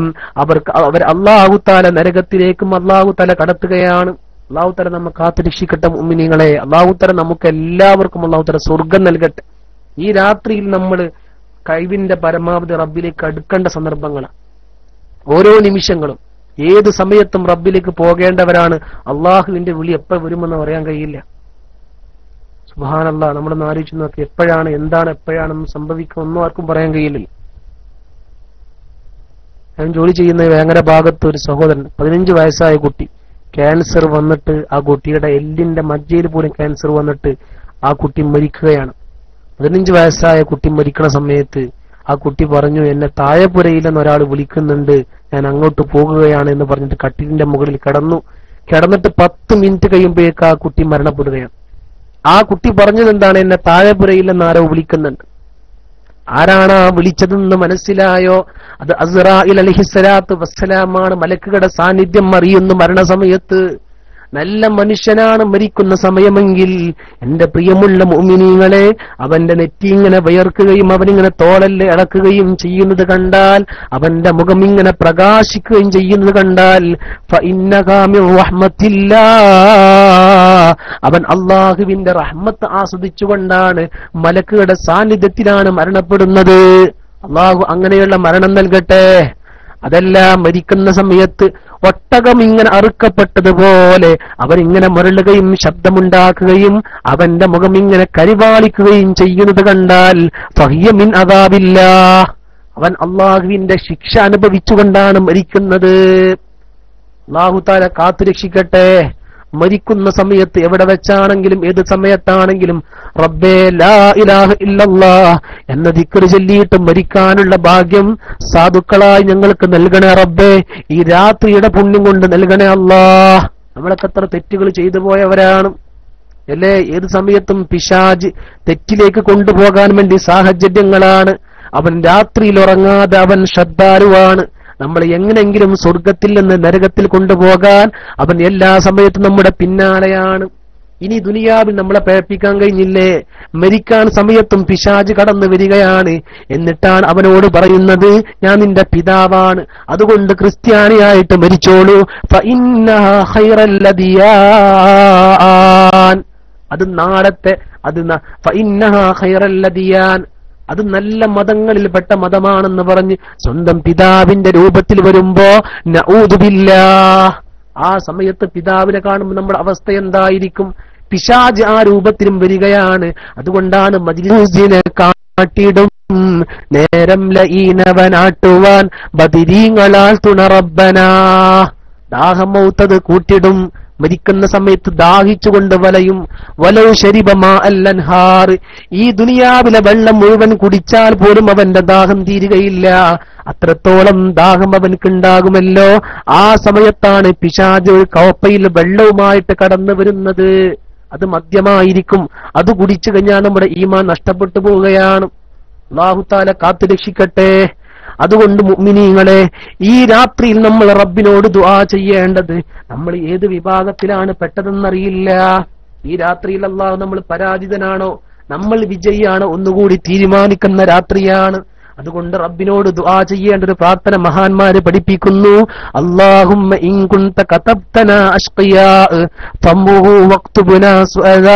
തആല നരകത്തിലേക്കും അല്ലാഹു തആല കടത്തുകയാണ്. അല്ലാഹു തആല നമ്മെ കാത്തുരക്ഷിക്കട്ടെ മുഅ്മിനീങ്ങളെ. അല്ലാഹു തആല നമുക്ക് എല്ലാവർക്കും അല്ലാഹു തആല സ്വർഗം നൽകട്ടെ. ഈ രാത്രിയിൽ നമ്മൾ കഴിവിന്റെ പരമാവധി റബ്ബിലേക്ക് അടുക്കേണ്ട സന്ദർഭങ്ങളാണ്. ഓരോ നിമിഷങ്ങളും ഏത് സമയത്തും റബ്ബിലേക്ക് പോകേണ്ടവരാണ്. അള്ളാഹുവിന്റെ വിളി എപ്പോൾ വരുമെന്ന് പറയാൻ കഴിയില്ല. സുബ്ഹാനല്ലാഹ്, നമ്മളൊന്ന് ആലോചിച്ച് നോക്കി, എപ്പോഴാണ് എപ്പോഴാണെന്ന് സംഭവിക്കുമെന്നും ആർക്കും പറയാൻ കഴിയില്ല. ഞാൻ ജോലി ചെയ്യുന്ന വേങ്ങര ഭാഗത്ത് ഒരു സഹോദരൻ, 15 വയസ്സായ കുട്ടി, ക്യാൻസർ വന്നിട്ട് ആ കുട്ടിയുടെ എല്ലിന്റെ മജ്ജയിൽ പോലും ക്യാൻസർ വന്നിട്ട് ആ കുട്ടി മരിക്കുകയാണ്. 15 വയസ്സായ കുട്ടി മരിക്കണ സമയത്ത് ആ കുട്ടി പറഞ്ഞു, എന്നെ താഴെപ്പുരയിലെന്ന് ഒരാൾ വിളിക്കുന്നുണ്ട്, ഞാൻ അങ്ങോട്ട് പോകുകയാണ് എന്ന് പറഞ്ഞിട്ട് കട്ടിലിന്റെ മുകളിൽ കിടന്നിട്ട് 10 മിനിറ്റ് കഴിയുമ്പോഴേക്ക് ആ കുട്ടി മരണപ്പെടുകയാണ്. ആ കുട്ടി പറഞ്ഞത് എന്താണ്? എന്നെ താഴെപ്പുരയിലെന്ന് ആരോ വിളിക്കുന്നുണ്ട്. ആരാണ് ആ വിളിച്ചതെന്ന് മനസ്സിലായോ? അത് അസ്റായിൽ അലൈഹിസ്സലാത്തു വസ്സലാമാണ്. മലക്കുകളുടെ സാന്നിധ്യം അറിയുന്നു മരണസമയത്ത്. നല്ല മനുഷ്യനാണ് മരിക്കുന്ന സമയമെങ്കിൽ എന്റെ പ്രിയമുള്ള മുഅ്മിനീങ്ങളെ, അവന്റെ നെറ്റി ഇങ്ങനെ വിയർക്കുകയും അവനിങ്ങനെ തോളല് ഇളക്കുകയും ചെയ്യുന്നത് കണ്ടാൽ, അവന്റെ മുഖം ഇങ്ങനെ പ്രകാശിക്കുകയും ചെയ്യുന്നത് കണ്ടാൽ ഫഇന്നകാ മിർ റഹ്മത്തില്ലാഹ്, അവൻ അല്ലാഹുവിന്റെ റഹ്മത്ത് ആസ്വദിച്ചുകൊണ്ടാണ്, മലക്കുകളുടെ സാന്നിധ്യത്തിലാണ് മരണപ്പെടുന്നത്. അല്ലാഹു അങ്ങനെയുള്ള മരണം നൽകട്ടെ. അതല്ല, മരിക്കുന്ന സമയത്ത് ഒട്ടകം ഇങ്ങനെ അറുക്കപ്പെട്ടതുപോലെ അവനിങ്ങനെ മരളുകയും ശബ്ദമുണ്ടാക്കുകയും അവന്റെ മുഖം ഇങ്ങനെ കരിവാളിക്കുകയും ചെയ്യുന്നത് കണ്ടാൽ ഫഹിയ മിൻ അദാബില്ലാഹ്, അവൻ അള്ളാഹുവിന്റെ ശിക്ഷ അനുഭവിച്ചുകൊണ്ടാണ് മരിക്കുന്നത്. അല്ലാഹു തആല കാത്തുരക്ഷിക്കട്ടെ. മരിക്കുന്ന സമയത്ത് എവിടെ വെച്ചാണെങ്കിലും ഏത് സമയത്താണെങ്കിലും റബ്ബേ ലാ ഇലാഹ ഇല്ലല്ലാഹ് എന്ന ദിക്ർ ചൊല്ലിയിട്ട് മരിക്കാനുള്ള ഭാഗ്യം സാധുക്കളായി ഞങ്ങൾക്ക് നൽകണേ റബ്ബേ. ഈ രാത്രിയുടെ പുണ്യം കൊണ്ട് നൽകണേ അല്ലാഹ്. നമ്മളൊക്കെ എത്ര തെറ്റുകൾ ചെയ്തു പോയവരാണ് അല്ലേ? ഏത് സമയത്തും പിശാച് തെറ്റിലേക്ക് കൊണ്ടുപോകാൻ വേണ്ടി സാഹചര്യങ്ങളാണ്. അവൻ രാത്രിയിൽ ഉറങ്ങാതെ അവൻ ശ്രദ്ധാലുവാണ്. നമ്മൾ എങ്ങനെങ്കിലും സ്വർഗത്തിൽ നിന്ന് നരകത്തിൽ കൊണ്ടുപോകാൻ അവൻ എല്ലാ സമയത്തും നമ്മുടെ പിന്നാലെയാണ്. ഇനി ദുനിയാവിൽ നമ്മളെ പേപ്പിക്കാൻ കഴിഞ്ഞില്ലേ? മരിക്കാൻ സമയത്തും പിശാച് കടന്നു വരികയാണ്. എന്നിട്ടാണ് അവനോട് പറയുന്നത്, ഞാൻ നിന്റെ പിതാവാണ്, അതുകൊണ്ട് ക്രിസ്ത്യാനിയായിട്ട് മരിച്ചോളൂ. ഫഇന്നഹാ ഖൈറൽ ലദിയാൻ, അത് നാളത്തെ ഫഇന്നഹാ ഖൈറൽ ലദിയാൻ, അത് നല്ല മതങ്ങളിൽപ്പെട്ട മതമാണെന്ന് പറഞ്ഞ് സ്വന്തം പിതാവിന്റെ രൂപത്തിൽ വരുമ്പോ നഊദു ബില്ലാഹ്, ആ സമയത്ത് പിതാവിനെ കാണുമ്പോൾ നമ്മുടെ അവസ്ഥ എന്തായിരിക്കും? പിശാച് ആ രൂപത്തിലും വരികയാണ്. അതുകൊണ്ടാണ് മജ്ലിസിനെ കാട്ടിടും നേരം ലഈനവനാട്ടുവാൻ ബദിരീങ്ങളാൽ തുണറബ്ബനാ, ദാഹമൗത്തത് കൂട്ടിടും. മരിക്കുന്ന സമയത്ത് ദാഹിച്ചുകൊണ്ട് വലയും. വലൗ ശരിബ മാ അൽഅൻഹാർ, ഈ ദുനിയാവിലെ വെള്ളം മുഴുവൻ കുടിച്ചാൽ പോലും അവന്റെ ദാഹം തീരുകയില്ല. അത്രത്തോളം ദാഹം അവൻക്കുണ്ടാകുമല്ലോ. ആ സമയത്താണ് പിശാച് ഒരു കവപ്പയിൽ വെള്ളവുമായിട്ട് കടന്നു വരുന്നത്. അത് മദ്യമായിരിക്കും. അത് കുടിച്ചു കഴിഞ്ഞാൽ നമ്മുടെ ഈമാൻ നഷ്ടപ്പെട്ടു പോവുകയാണ്. അല്ലാഹു തആല കാത്തുരക്ഷിക്കട്ടെ. അതുകൊണ്ട് മുഅ്മിനീങ്ങളെ, ഈ രാത്രിയിൽ നമ്മൾ റബ്ബിനോട് ദുആ ചെയ്യേണ്ടത്, നമ്മൾ ഏത് വിഭാഗത്തിലാണ് പെട്ടതെന്നറിയില്ല. ഈ രാത്രിയിൽ അല്ലാഹു നമ്മൾ പരാജിതനാണോ നമ്മൾ വിജയിയാണോ ഒന്നുകൂടി തീരുമാനിക്കുന്ന രാത്രിയാണ്. അതുകൊണ്ട് റബ്ബിനോട് ദുആ ചെയ്യേണ്ട ഒരു പ്രാർത്ഥന മഹാന്മാര് പഠിപ്പിക്കുന്നു. അല്ലാഹുമ്മ ഇൻ കുൻത കതബ്തനാ അഷ്ഖിയാ ഫംഹു വക്തുബ്നാ സുഅദാ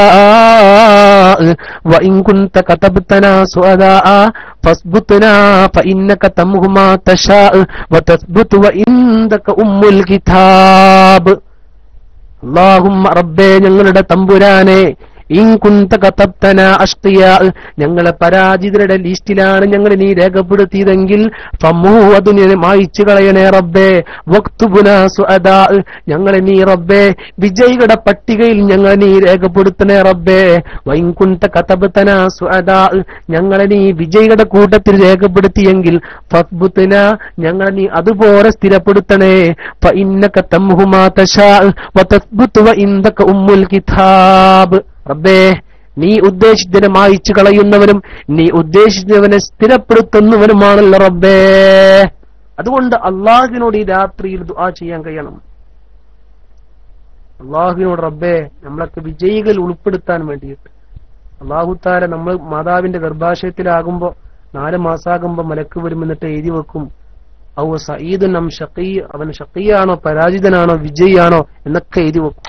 വ ഇൻ കുൻത കതബ്തനാ സുഅദാ ഫസ്ബുത്നാ ഫഇന്നക തംഹു മാ തശാ വ തസ്ബുതു വ ഇൻദക ഉമ്മുൽ കിതാബ്. അല്ലാഹുമ്മ റബ്ബേ, ഞങ്ങളുടെ തമ്പുരാനെ, ഇൻ കുൻത കതബ്തനാ അഷ്ഖിയാ, ഞങ്ങളെ പരാജിതരുടെ ലിസ്റ്റിലാണ് ഞങ്ങൾ നീ രേഖപ്പെടുത്തിയതെങ്കിൽ ഫംഹു, അതിനെ മായിച്ചു കളയണേ റബ്ബേ. വക്തുബ്നാ സുഅദാ, ഞങ്ങളെ നീ റബ്ബേ വിജയികളുടെ പട്ടികയിൽ ഞങ്ങളെ നീ രേഖപ്പെടുത്തണേ റബ്ബേ. വഇൻ കുൻത കതബ്തനാ സുഅദാ, ഞങ്ങളെ നീ വിജയികളുടെ കൂട്ടത്തിൽ രേഖപ്പെടുത്തിയെങ്കിൽ ഫസ്ബുത്നാ, ഞങ്ങളെ നീ അതുപോലെ സ്ഥിരപ്പെടുത്തണേ. ഫഇന്നക തംഹു മാ തശാ വ തസ്ബുതു വ ഇൻദക ഉമ്മുൽ കിതാബ്. റബ്ബേ, നീ ഉദ്ദേശിച്ചതിനെ മായിച്ചു കളയുന്നവനും നീ ഉദ്ദേശിച്ചവനെ സ്ഥിരപ്പെടുത്തുന്നവനുമാണല്ലോ റബ്ബേ. അതുകൊണ്ട് അള്ളാഹുവിനോട് ഈ രാത്രിയിൽ ദുആ ചെയ്യാൻ കഴിയണം. അള്ളാഹുവിനോട് റബ്ബേ, നമ്മളൊക്കെ വിജയികൾ ഉൾപ്പെടുത്താൻ വേണ്ടിയിട്ട്. അള്ളാഹു തആല നമ്മൾ മാതാവിന്റെ ഗർഭാശയത്തിലാകുമ്പോ 4 മാസാകുമ്പോ മലക്ക് വരും, എന്നിട്ട് എഴുതി വെക്കും ഔ സഈദുൻ അം ഷഖീ, അവൻ ഷഖീയാണോ പരാജിതനാണോ വിജയിയാണോ എന്നൊക്കെ എഴുതി വെക്കും.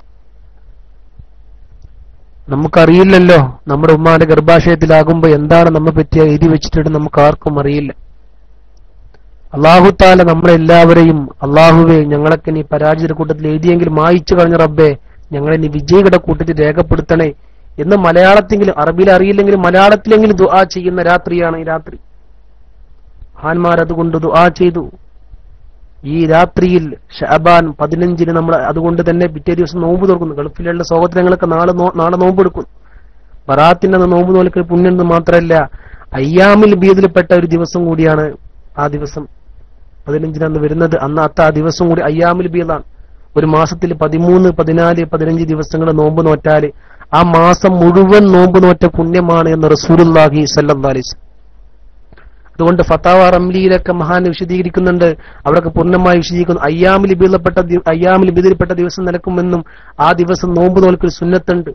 നമുക്കറിയില്ലല്ലോ നമ്മുടെ ഉമ്മാന്റെ ഗർഭാശയത്തിലാകുമ്പോ എന്താണ് നമ്മെ പറ്റിയ എഴുതി വെച്ചിട്ട് നമുക്ക് ആർക്കും അറിയില്ല. അല്ലാഹു തആല നമ്മളെല്ലാവരെയും അല്ലാഹുവേ, ഞങ്ങളൊക്കെ നീ പരാജിത കൂട്ടത്തിൽ എഴുതിയെങ്കിൽ മായിച്ചു കളഞ്ഞ റബ്ബേ, ഞങ്ങളെ നീ വിജയികളുടെ കൂട്ടത്തിൽ രേഖപ്പെടുത്തണേ എന്ന് മലയാളത്തെങ്കിലും, അറബിയിൽ അറിയില്ലെങ്കിലും മലയാളത്തിലെങ്കിലും ദുആ ചെയ്യുന്ന രാത്രിയാണ് ഈ രാത്രി. മഹാന്മാരതുകൊണ്ട് ദുആ ചെയ്തു. ഈ രാത്രിയിൽ ശഅബാൻ 15 നമ്മൾ അതുകൊണ്ട് തന്നെ പിറ്റേ ദിവസം നോമ്പ് തുറക്കുന്നു. ഗൾഫിലുള്ള സഹോദരങ്ങളൊക്കെ നാളെ നോമ്പ് എടുക്കുന്നു. ബറാത്തിന്റെ നോമ്പ് നോൽക്കൽ പുണ്യം മാത്രമല്ല, അയ്യാമിൽ ബീദിൽപ്പെട്ട ഒരു ദിവസം കൂടിയാണ് ആ ദിവസം. 15 വരുന്നത്. അന്നത്തെ ആ ദിവസം കൂടി അയ്യാമിൽ ബീദാണ്. ഒരു മാസത്തിൽ 13, 14, 15 ദിവസങ്ങൾ നോമ്പ് നോറ്റാല് ആ മാസം മുഴുവൻ നോമ്പ് നോറ്റ പുണ്യമാണ് എന്ന് റസൂലുള്ളാഹി സ്വല്ലല്ലാഹു അലൈഹി വസല്ലം. അതുകൊണ്ട് ഫതാവ റംലിയിലൊക്കെ മഹാൻ വിശദീകരിക്കുന്നുണ്ട്. അവിടെയൊക്കെ പൂർണ്ണമായി വിശദീകരിക്കുന്നു. അയ്യാമിൽ ബിദിൽപ്പെട്ട ദിവസം നടക്കുമെന്നും ആ ദിവസം നോമ്പ് നോൽക്കൽ സുന്നത്തുണ്ട്.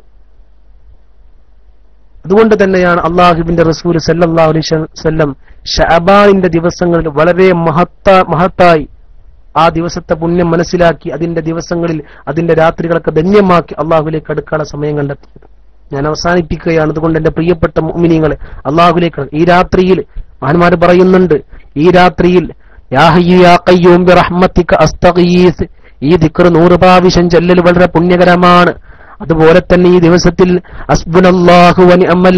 അതുകൊണ്ട് തന്നെയാണ് അള്ളാഹുവിന്റെ റസൂൽ സല്ലല്ലാഹു അലൈഹി വസല്ലം ശഅബാനിന്റെ ദിവസങ്ങളിൽ വളരെ മഹത്തായി ആ ദിവസത്തെ പുണ്യം മനസ്സിലാക്കി അതിന്റെ ദിവസങ്ങളിൽ അതിന്റെ രാത്രികളൊക്കെ ധന്യമാക്കി അള്ളാഹുവിലേക്ക് അടുക്കാനുള്ള സമയം കണ്ടെത്തിയത്. ഞാൻ അവസാനിപ്പിക്കുകയാണ്. അതുകൊണ്ട് എന്റെ പ്രിയപ്പെട്ട മുഅ്മിനീങ്ങളെ, അള്ളാഹുവിലേക്ക് ഈ രാത്രിയിൽ മഹാന്മാർ പറയുന്നുണ്ട്, ഈ രാത്രിയിൽ യാ ഹയ്യു യാ ഖയ്യൂം ബിറഹ്മതിക അസ്തഗീസ്. ഈ ദിക്ർ 100 പ്രാവശ്യം ചൊല്ലൽ വളരെ പുണ്യകരമാണ്. അതുപോലെ തന്നെ ഈ ദിവസത്തിൽ ഹസ്ബുനല്ലാഹു വനിഅമൽ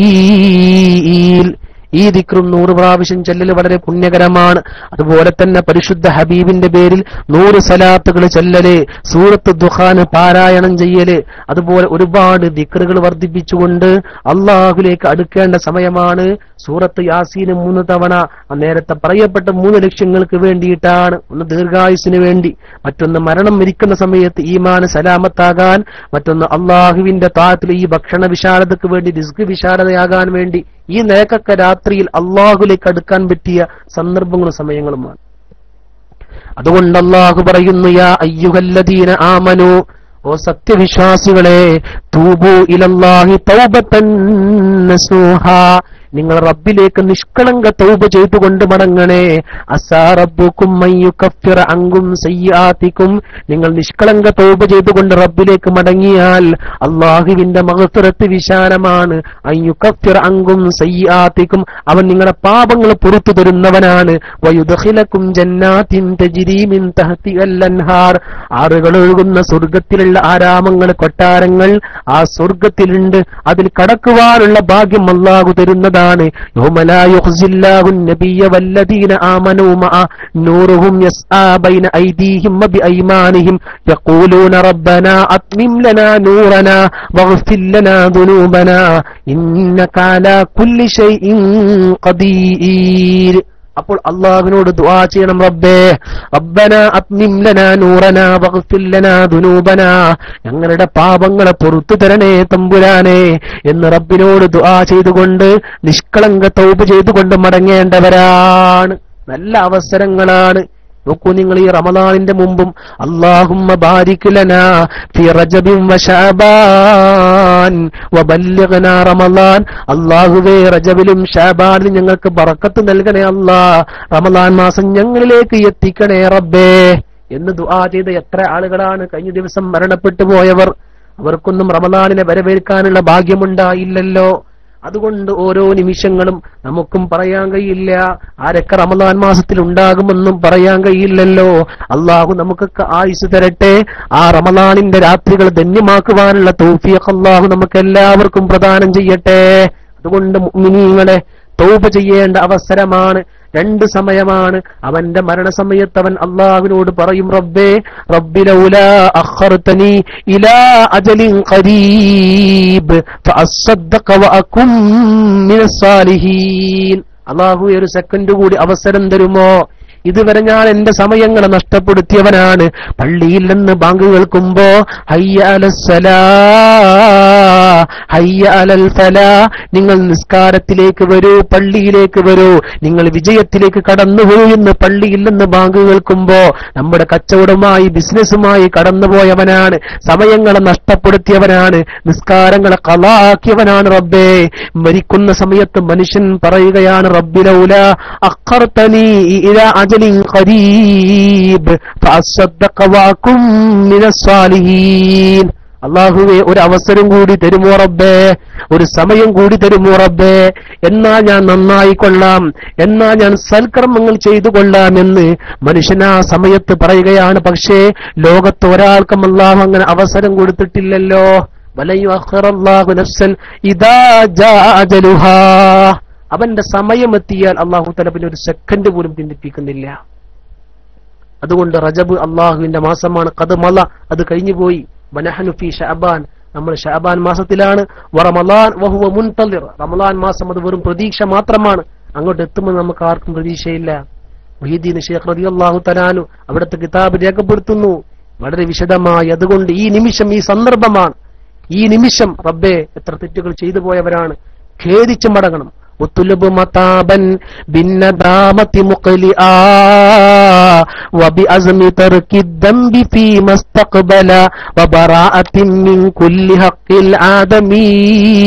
വകീൽ, ഈ ദിക്റും 100 പ്രാവശ്യം ചൊല്ലൽ വളരെ പുണ്യകരമാണ്. അതുപോലെ തന്നെ പരിശുദ്ധ ഹബീബിന്റെ പേരിൽ 100 സലാത്തുകൾ ചൊല്ലല്, സൂറത്ത് ദുഖാൻ പാരായണം ചെയ്യല്, അതുപോലെ ഒരുപാട് ദിക്റുകൾ വർദ്ധിപ്പിച്ചുകൊണ്ട് അള്ളാഹുലേക്ക് അടുക്കേണ്ട സമയമാണ്. സൂറത്ത് യാസീന് 3 തവണ നേരത്തെ പറയപ്പെട്ട 3 ലക്ഷ്യങ്ങൾക്ക് വേണ്ടിയിട്ടാണ്. ഒന്ന് ദീർഘായുസിന് വേണ്ടി, മറ്റൊന്ന് മരണം മരിക്കുന്ന സമയത്ത് ഈമാൻ സലാമത്താകാൻ, മറ്റൊന്ന് അള്ളാഹുവിന്റെ താഴത്തിൽ ഈ ഭക്ഷണ വിശാലതയ്ക്ക് വേണ്ടി, റിസ്ക് വിശാലതയാകാൻ വേണ്ടി. ഈ നിലക്കൊക്കെ രാത്രിയിൽ അള്ളാഹുലേക്ക് അടുക്കാൻ പറ്റിയ സന്ദർഭങ്ങളും സമയങ്ങളുമാണ്. അതുകൊണ്ട് അള്ളാഹു പറയുന്നു, യാ അയ്യുഹല്ലദീന ആമനു, ഓ സത്യവിശ്വാസികളെ, തൂബു ഇലല്ലാഹി തൗബതൻ നസൂഹാ, നിങ്ങൾ റബ്ബിലേക്ക് നിഷ്കളങ്ക തൗബ ചെയ്തുകൊണ്ട് മടങ്ങണേ. അസാ റബ്ബുക്കും മയ്യുകഫിറ അൻകും സയ്യിആതികും, നിങ്ങൾ നിഷ്കളങ്ക തൗബ ചെയ്തുകൊണ്ട് റബ്ബിലേക്ക് മടങ്ങിയാൽ അല്ലാഹുവിന്റെ മഗ്ഫിറത്ത് വിശാലമാണ്. അയ്യുകഫിറ അൻകും സയ്യിആതികും, അവൻ നിങ്ങളുടെ പാപങ്ങൾ പുറത്തു തരുന്നവനാണ്. വയുദ്ഖിലകും ജന്നാത്തിൻ തജ്രി മിൻ തഹ്തിഹൽ അൻഹാർ, ആറുകൾ ഒഴുകുന്ന സ്വർഗ്ഗത്തിലുള്ള ആരാമങ്ങൾ, കൊട്ടാരങ്ങൾ ആ സ്വർഗ്ഗത്തിലുണ്ട്. അതിൽ കടക്കുവാനുള്ള ഭാഗ്യം അല്ലാഹു തരുന്നതാണ്. യൗമ ലാ യുഖ്സില്ലാഹു നബിയ്യ വല്ലദീന ആമനൂ മഅ നൂറുഹും യസ്ആ ബൈന ഐദീഹിം വബിഐമാനിഹിം യഖൂലൂന റബ്ബനാ അത്മിം ലനാ നൂറനാ വഗ്ഫിർ ലനാ ദുനൂബനാ ഇന്നക അലാ കുല്ലി ഷൈഇൻ ഖദീർ. അപ്പോൾ അള്ളാഹുവിനോട് ദുആ ചെയ്യണം, റബ്ബേ റബ്ബനാ അത്മിം ലനാ നൂറനാ വഗ്ഫിർ ലനാ ദുനൂബനാ, ഞങ്ങളുടെ പാപങ്ങളെ പുറത്തു തരണേ തമ്പുരാനെ എന്ന് റബ്ബിനോട് ദുആ ചെയ്തുകൊണ്ട് നിഷ്കളങ്ക തൗബ ചെയ്തുകൊണ്ട് മടങ്ങേണ്ടവരാണ്. നല്ല അവസരങ്ങളാണ്. നോക്കൂ, നിങ്ങൾ ഈ റമളാനിന്റെ മുമ്പും അല്ലാഹുമ്മ ബാരിക് ലനാ ഫി റജബിൻ വശഅബാൻ വബല്ലിഗ്നാ റമളാൻ, അല്ലാഹുവേ റജബിലും ശഅബാനിലും ഞങ്ങൾക്ക് ബറക്കത്ത് നൽകണേ അല്ലാഹ്, റമളാൻ മാസം ഞങ്ങളിലേക്ക് എത്തിക്കണേ റബ്ബേ എന്ന് ദുആ ചെയ്ത എത്ര ആളുകളാണ് കഴിഞ്ഞ ദിവസം മരണപ്പെട്ടു പോയവർ. അവർക്കൊന്നും റമളാനിനെ വരവേൽക്കാനുള്ള ഭാഗ്യമുണ്ടായില്ലല്ലോ. അതുകൊണ്ട് ഓരോ നിമിഷങ്ങളും നമുക്കും പറയാൻ കഴിയില്ല ആരൊക്കെ റമളാൻ മാസത്തിൽ ഉണ്ടാകുമെന്നും പറയാൻ കഴിയില്ലല്ലോ. അള്ളാഹു നമുക്കൊക്കെ ആയുസ് തരട്ടെ. ആ റമളാനിന്റെ രാത്രികൾ ധന്യമാക്കുവാനുള്ള തൗഫീഖ് അള്ളാഹു നമുക്ക് എല്ലാവർക്കും പ്രദാനം ചെയ്യട്ടെ. അതുകൊണ്ട് മുഅ്മിനീങ്ങളെ, തൗബ ചെയ്യേണ്ട അവസരമാണ്. 2 സമയമാണ്. അവന്റെ മരണസമയത്ത് അവൻ അള്ളാഹുവിനോട് പറയും, റബ്ബേ റബ്ബി ലൗലാ അഖർതനി ഇലാ അജലിൻ ഖരീബ് ഫഅസ്സദ്ദഖ വഅകും മിനസ് സാലിഹീൻ. അള്ളാഹു ഒരു സെക്കൻഡ് കൂടി അവസരം തരുമോ? ഇതുവരെ ഞാൻ എന്റെ സമയങ്ങളെ നഷ്ടപ്പെടുത്തിയവനാണ്. പള്ളിയിൽ നിന്ന് ബാങ്ക് കേൾക്കുമ്പോ ഹയ്യ അലസ്സലാ ഹയ്യ അലൽ ഫലാ, നിങ്ങൾ നിസ്കാരത്തിലേക്ക് വരൂ, പള്ളിയിലേക്ക് വരൂ, നിങ്ങൾ വിജയത്തിലേക്ക് കടന്നുപോയി എന്ന് പള്ളിയിൽ നിന്ന് ബാങ്ക് കേൾക്കുമ്പോ നമ്മുടെ കച്ചവടമായി ബിസിനസ്സുമായി കടന്നുപോയവനാണ്, സമയങ്ങളെ നഷ്ടപ്പെടുത്തിയവനാണ്, നിസ്കാരങ്ങളെ ഖളാക്കിയവനാണ് റബ്ബേ. മരിക്കുന്ന സമയത്ത് മനുഷ്യൻ പറയുകയാണ്, റബ്ബി ലൗലാ അഖർതനി ഇലാ അജലിൻ ഖരീബ് ഫഅസ്സദ്ദഖ വഅകും മിനസ് സാലിഹീൻ. അല്ലാഹുവേ, ഒരു അവസരം കൂടി തരുമോ റബ്ബേ, ഒരു സമയം കൂടി തരുമോ റബ്ബേ, എന്നാൽ ഞാൻ നന്നായിക്കൊള്ളാം, എന്നാൽ ഞാൻ സൽക്കർമ്മങ്ങൾ ചെയ്തു കൊള്ളാമെന്ന് മനുഷ്യൻ ആ സമയത്ത് പറയുകയാണ്. പക്ഷേ ലോകത്ത് ഒരാൾക്കും അല്ലാഹു അങ്ങനെ അവസരം കൊടുത്തിട്ടില്ലല്ലോ. വലൻ യുഅഖിറല്ലാഹു നഫ്സൻ ഇദാ ജാഅ അജലുഹാ, അവന്റെ സമയമെത്തിയാൽ അല്ലാഹു തആല പിന്നെ ഒരു സെക്കൻഡ് പോലും പിന്തിപ്പിക്കുന്നില്ല. അതുകൊണ്ട് റജബ് അല്ലാഹുവിന്റെ മാസമാണ്. ഖദ് മള, അത് കഴിഞ്ഞുപോയി. വനഹ്നു ഫീ ശഅബാൻ, നമ്മൾ ശഅബാൻ മാസത്തിലാണ്. വറമളാൻ വഹുവ മുൻതളിർ, റമളാൻ മാസം അത് വെറും പ്രതീക്ഷ മാത്രമാണ്. അങ്ങോട്ട് എത്തുമെന്ന് നമുക്ക് ആർക്കും പ്രതീക്ഷയില്ല. മുഹീദ്ദീൻ ശൈഖ് റളിയല്ലാഹു തആല അൻഹു അവിടുത്തെ കിതാബ് രേഖപ്പെടുത്തുന്നു വളരെ വിശദമായി. അതുകൊണ്ട് ഈ നിമിഷം, ഈ സന്ദർഭമാണ്. ഈ നിമിഷം റബ്ബേ എത്ര തെറ്റുകൾ ചെയ്തു പോയവരാണ്, ഖേദിച്ചു മടങ്ങണം. وطلب مطابا بالندامة مقلئا وبعزم ترك الذنب فيما استقبل وبراءة من كل حق الآدمي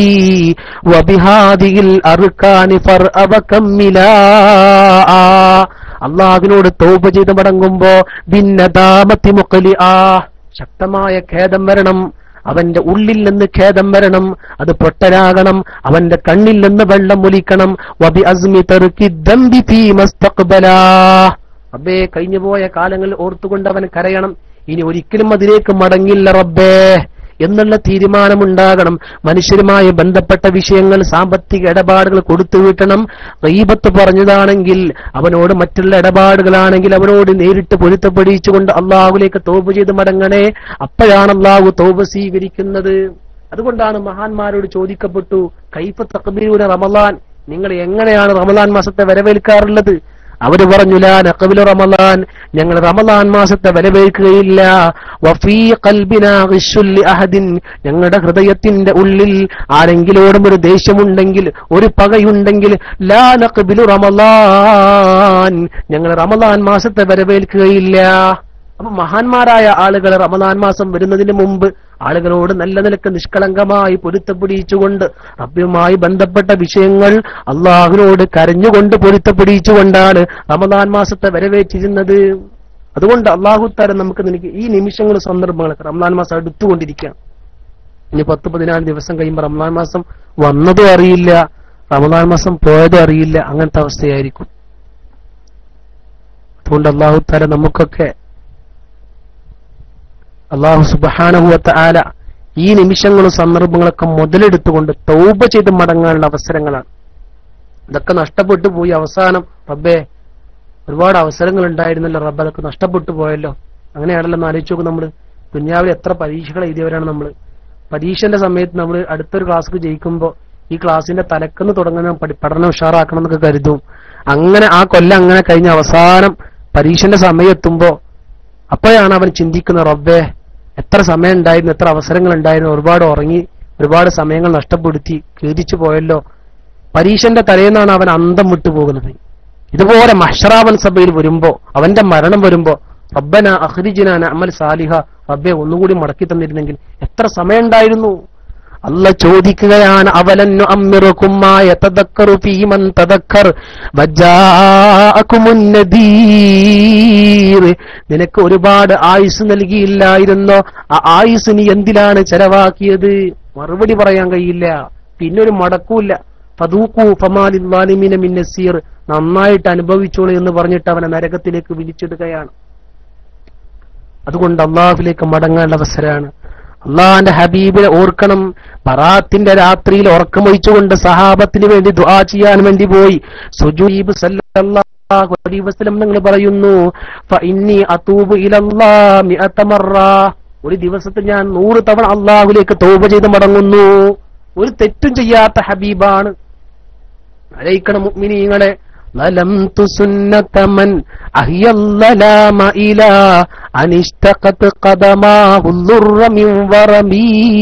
وبهذه الأركان فرأ وكملا. അള്ളാഹുവിനോട് തൗബ ചെയ്ത് മടങ്ങുമ്പോ ബിന്നദാമത്തി മുഖ്ലിആ, ശക്തമായ ഖേദം വരണം. അവന്റെ ഉള്ളിൽ നിന്ന് ഖേദം വരണം, അത് പൊട്ടരാകണം. അവന്റെ കണ്ണിൽ നിന്ന് വെള്ളം ഒലിക്കണം. വബി അസ്മി തർക്കി ദംബി ഫീ മസ്തഖ്ബലാ, റബ്ബേ കഴിഞ്ഞുപോയ കാലങ്ങൾ ഓർത്തുകൊണ്ട് അവൻ കരയണം. ഇനി ഒരിക്കലും അതിലേക്ക് മടങ്ങില്ല റബ്ബേ എന്നുള്ള തീരുമാനമുണ്ടാകണം. മനുഷ്യരുമായി ബന്ധപ്പെട്ട വിഷയങ്ങൾ, സാമ്പത്തിക ഇടപാടുകൾ കൊടുത്തു വീട്ടണം. ഗീബത്ത് പറഞ്ഞതാണെങ്കിൽ, അവനോട് മറ്റുള്ള ഇടപാടുകളാണെങ്കിൽ അവനോട് നേരിട്ട് പൊരുത്തപ്പെടിച്ചുകൊണ്ട് അള്ളാഹുലേക്ക് തൗബ ചെയ്ത് മടങ്ങണേ. അപ്പോഴാണ് അള്ളാഹു തൗബ സ്വീകരിക്കുന്നത്. അതുകൊണ്ടാണ് മഹാന്മാരോട് ചോദിക്കപ്പെട്ടു, കൈഫ തഖ്ബീലൂന റമളാൻ, നിങ്ങൾ എങ്ങനെയാണ് റമളാൻ മാസത്തെ വരവേൽക്കാറുള്ളത്? അവര് പറഞ്ഞു, ലാ നഖ്ബിലു റമളാൻ, ഞങ്ങൾ റമളാൻ മാസത്തെ വരവേൽക്കുകയില്ല. വഫീ ഖൽബിനാ ഗിശ്ശുൽ ലിഅഹദിൻ, ഞങ്ങളുടെ ഹൃദയത്തിന്റെ ഉള്ളിൽ ആരെങ്കിലോടും ഒരു ദേഷ്യമുണ്ടെങ്കിൽ, ഒരു പകയുണ്ടെങ്കിൽ, ലാ നഖ്ബിലു റമളാൻ, ഞങ്ങൾ റമളാൻ മാസത്തെ വരവേൽക്കുകയില്ല. അപ്പൊ മഹാന്മാരായ ആളുകൾ റമളാൻ മാസം വരുന്നതിന് മുമ്പ് ആളുകളോട് നല്ല നിലക്ക് നിഷ്കളങ്കമായി പൊരുത്തപ്പെടിച്ചുകൊണ്ട് റബ്ബുമായി ബന്ധപ്പെട്ട വിഷയങ്ങൾ അള്ളാഹുവിനോട് കരഞ്ഞുകൊണ്ട് പൊരുത്തപ്പെടിച്ചുകൊണ്ടാണ് റമളാൻ മാസത്തെ വരവേറ്റിരുന്നത്. അതുകൊണ്ട് അള്ളാഹു തആല നമുക്ക് ഈ നിമിഷങ്ങൾ, സന്ദർഭങ്ങളൊക്കെ റമളാൻ മാസം അടുത്തുകൊണ്ടിരിക്കുക. ഇനി 10-14 ദിവസം കഴിയുമ്പോൾ റമളാൻ മാസം വന്നതും അറിയില്ല, റമളാൻ മാസം പോയതും അറിയില്ല. അങ്ങനത്തെ അവസ്ഥയായിരിക്കും. അതുകൊണ്ട് അള്ളാഹു തആല നമുക്കൊക്കെ, അല്ലാഹു സുബ്ഹാനഹു വ തആല ഈ നിമിഷങ്ങളും സന്ദർഭങ്ങളൊക്കെ മുതലെടുത്തുകൊണ്ട് തൗബ ചെയ്ത് മടങ്ങാനുള്ള അവസരങ്ങളാണ്. ഇതൊക്കെ നഷ്ടപ്പെട്ടു പോയി. അവസാനം റബ്ബേ ഒരുപാട് അവസരങ്ങൾ ഉണ്ടായിരുന്നല്ലോ റബ്ബ്, അതൊക്കെ നഷ്ടപ്പെട്ടു പോയല്ലോ. അങ്ങനെയാണല്ലോ ആലോചിച്ച് നോക്കും. നമ്മൾ ദുനിയാവിൽ എത്ര പരീക്ഷകൾ എഴുതിയവരാണ് നമ്മൾ. പരീക്ഷന്റെ സമയത്ത് നമ്മൾ അടുത്തൊരു ക്ലാസ്സിൽ ജയിക്കുമ്പോൾ ഈ ക്ലാസ്സിന്റെ തലക്കെന്ന് തുടങ്ങുന്ന പഠനം ഉഷാറാക്കണം എന്നൊക്കെ കരുതും. അങ്ങനെ ആ കൊല്ലം അങ്ങനെ കഴിഞ്ഞ അവസാനം പരീക്ഷന്റെ സമയം എത്തുമ്പോ അപ്പോഴാണ് അവൻ ചിന്തിക്കുന്നത്, റബ്ബേ എത്ര സമയം ഉണ്ടായിരുന്നു, എത്ര അവസരങ്ങൾ ഉണ്ടായിരുന്നു, ഒരുപാട് ഉറങ്ങി, ഒരുപാട് സമയങ്ങൾ നഷ്ടപ്പെടുത്തി, ഖേദിച്ചു പോയല്ലോ. പരീക്ഷന്റെ തലേന്നാണ് അവൻ അന്തം വിട്ടു പോകുന്നത്. ഇതുപോലെ മഹ്ശറാവൻ സഭയിൽ വരുമ്പോ, അവന്റെ മരണം വരുമ്പോ, റബ്ബന അഖ്രിജ്നാ നഅമൽ സാലിഹ, റബ്ബേ ഒന്നുകൂടി മടക്കി തന്നിരുന്നെങ്കിൽ എത്ര സമയം ഉണ്ടായിരുന്നു. അല്ല ചോദിക്കുകയാണ്, അവലന്നു അമ്മിറുക്കും മാ യതദക്കറു ഫീമൻ തദക്കർ വജാഅകുമുൻ നദീർ, നിനക്ക് ഒരുപാട് ആയുസ് നൽകിയില്ലായിരുന്നോ? ആ ആയുസ് നീ എന്തിലാണ് ചെലവാക്കിയത്? മറുപടി പറയാൻ കഴിയില്ല, പിന്നൊരു മടക്കൂല്ല. ഫദൂഖു ഫമാലിൽ ളാലിമീന മിൻ നസീർ, നന്നായിട്ട് അനുഭവിച്ചോളൂ എന്ന് പറഞ്ഞിട്ട് അവനെ നരകത്തിലേക്ക് വിളിച്ചിടുകയാണ്. അതുകൊണ്ട് അള്ളാഹുവിലേക്ക് മടങ്ങാനുള്ള അവസരമാണ്. അള്ളാഹുവിന്റെ ഹബീബിനെ ഓർക്കണം. ബറാത്തിന്റെ രാത്രിയിൽ ഉറക്കമൊഴിച്ചുകൊണ്ട് സഹാബത്തിന് വേണ്ടി ദുആ ചെയ്യാൻ വേണ്ടി പോയി. സുജൂബ് സല്ലല്ലാഹു അലൈഹി വസല്ലം നിങ്ങൾ പറയുന്നു, ഫഇന്നി അതൂബു ഇലല്ലാഹി മിഅത മറ, ഒരു ദിവസത്തിൽ ഞാൻ 100 തവണ അള്ളാഹുവിലേക്ക് തൗബ ചെയ്ത് മടങ്ങുന്നു. ഒരു തെറ്റും ചെയ്യാത്ത ഹബീബാണ്. അലൈക്കണം മുഅ്മിനീങ്ങളെ, ലലംതു സുന്നതമൻ അഹ്യല്ലലാമ ഇലാ അനിഷ്തഖത് ഖദമാഹു ളുർറ മിൻ വറമീ,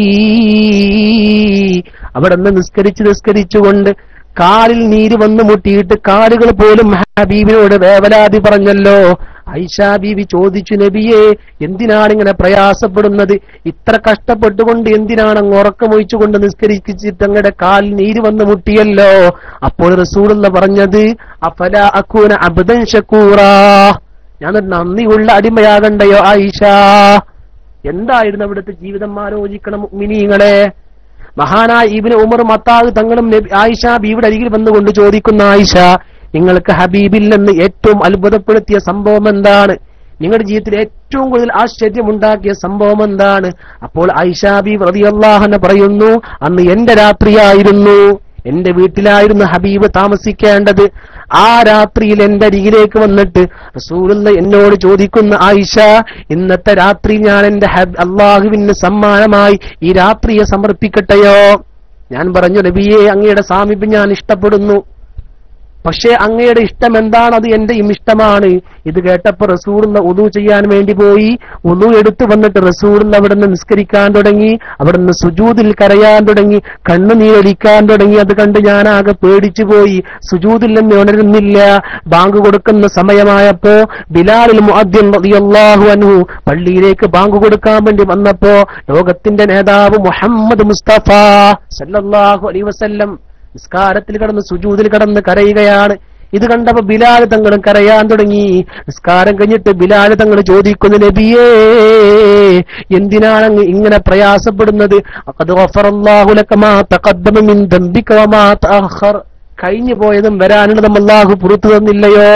അവിടുന്ന് നിസ്കരിച്ചുകൊണ്ട് കാലിൽ നീര് വന്നു മുട്ടിയിട്ട് കാലുകൾ പോലും ഹബീബിനോട് വേവലാതി പറഞ്ഞല്ലോ. ആയിഷാ ബീവി ചോദിച്ചു, നബിയെ എന്തിനാണ് ഇങ്ങനെ പ്രയാസപ്പെടുന്നത്? ഇത്ര കഷ്ടപ്പെട്ടുകൊണ്ട് എന്തിനാണ് അങ്ങ് ഉറക്കമൊഴിച്ചുകൊണ്ട് നിസ്കരിച്ചിട്ട് അങ്ങയുടെ കാലിൽ നീര് വന്ന് മുട്ടിയല്ലോ? അപ്പോൾ റസൂലുള്ള പറഞ്ഞത്, അഫലാ അകൂന അബ്ദൻ ശകൂറാ, ഞാനൊരു നന്ദിയുള്ള അടിമയാകണ്ടയോ ആയിഷ? എന്തായിരുന്നു അവിടുത്തെ ജീവിതം? ആലോചിക്കണം മുഅ്മിനീങ്ങളെ. മഹാനായ ഇബ്നു ഉമർ മത്താദ് തങ്ങളും ആയിഷ ബീവിയുടെ അരികിൽ വന്നുകൊണ്ട് ചോദിക്കുന്ന, ആയിഷ നിങ്ങൾക്ക് ഹബീബില്ലെന്ന് ഏറ്റവും അത്ഭുതപ്പെടുത്തിയ സംഭവം എന്താണ്? നിങ്ങളുടെ ജീവിതത്തിൽ ഏറ്റവും കൂടുതൽ ആശ്ചര്യമുണ്ടാക്കിയ സംഭവം എന്താണ്? അപ്പോൾ ആയിഷ ബീവി റളിയല്ലാഹു അൻഹ പറയുന്നു, അന്ന് എന്റെ രാത്രിയായിരുന്നു, എന്റെ വീട്ടിലായിരുന്നു ഹബീബ് താമസിക്കേണ്ടത്. ആ രാത്രിയിൽ എന്റെ അരികിലേക്ക് വന്നിട്ട് റസൂലുള്ള എന്നോട് ചോദിക്കുന്ന, ആയിഷ ഇന്നത്തെ രാത്രി ഞാൻ എന്റെ അള്ളാഹുവിന് സമ്മാനമായി ഈ രാത്രിയെ സമർപ്പിക്കട്ടെയോ? ഞാൻ പറഞ്ഞു, നബിയെ അങ്ങയുടെ സാമീപ്യം ഞാൻ ഇഷ്ടപ്പെടുന്നു, പക്ഷേ അങ്ങയുടെ ഇഷ്ടം എന്താണ്? അത് എന്റെയും ഇഷ്ടമാണ്. ഇത് കേട്ടപ്പോ റസൂലുള്ള ഉദു ചെയ്യാൻ വേണ്ടി പോയി. ഉദു എടുത്തു വന്നിട്ട് റസൂലുള്ള അവിടുന്ന് നിസ്കരിക്കാൻ തുടങ്ങി, അവിടുന്ന് സുജൂദിൽ കരയാൻ തുടങ്ങി, കണ്ണുനീരൊലിക്കാൻ തുടങ്ങി. അത് കണ്ട് ഞാനാകെ പേടിച്ചു പോയി. സുജൂദിൽ നിന്ന് ഉണരുന്നില്ല. ബാങ്ക് കൊടുക്കുന്ന സമയമായപ്പോ ബിലാൽ മുഅദ്ദിൻ റളിയല്ലാഹു അൻഹു പള്ളിയിലേക്ക് ബാങ്ക് കൊടുക്കാൻ വേണ്ടി വന്നപ്പോ ലോകത്തിന്റെ നേതാവ് മുഹമ്മദ് മുസ്തഫ സല്ലല്ലാഹു അലൈഹി വസല്ലം നിസ്കാരത്തിൽ കടന്ന് സുജൂദിൽ കടന്ന് കരയുകയാണ്. ഇത് കണ്ടപ്പോ ബിലാൽ തങ്ങളും കരയാൻ തുടങ്ങി. നിസ്കാരം കഴിഞ്ഞിട്ട് ബിലാൽ തങ്ങൾ ചോദിക്കുന്നു, നബിയേ എന്തിനാണ് ഇങ്ങനെ പ്രയാസപ്പെടുന്നത്? ഖദ് ഗഫറല്ലാഹു ലക മാ തഖദ്ദമ മിൻ ദംബിക വമാ തഅഖർ, കഴിഞ്ഞു പോയതും വരാനുള്ളതും അല്ലാഹു പുറത്തു തന്നില്ലയോ?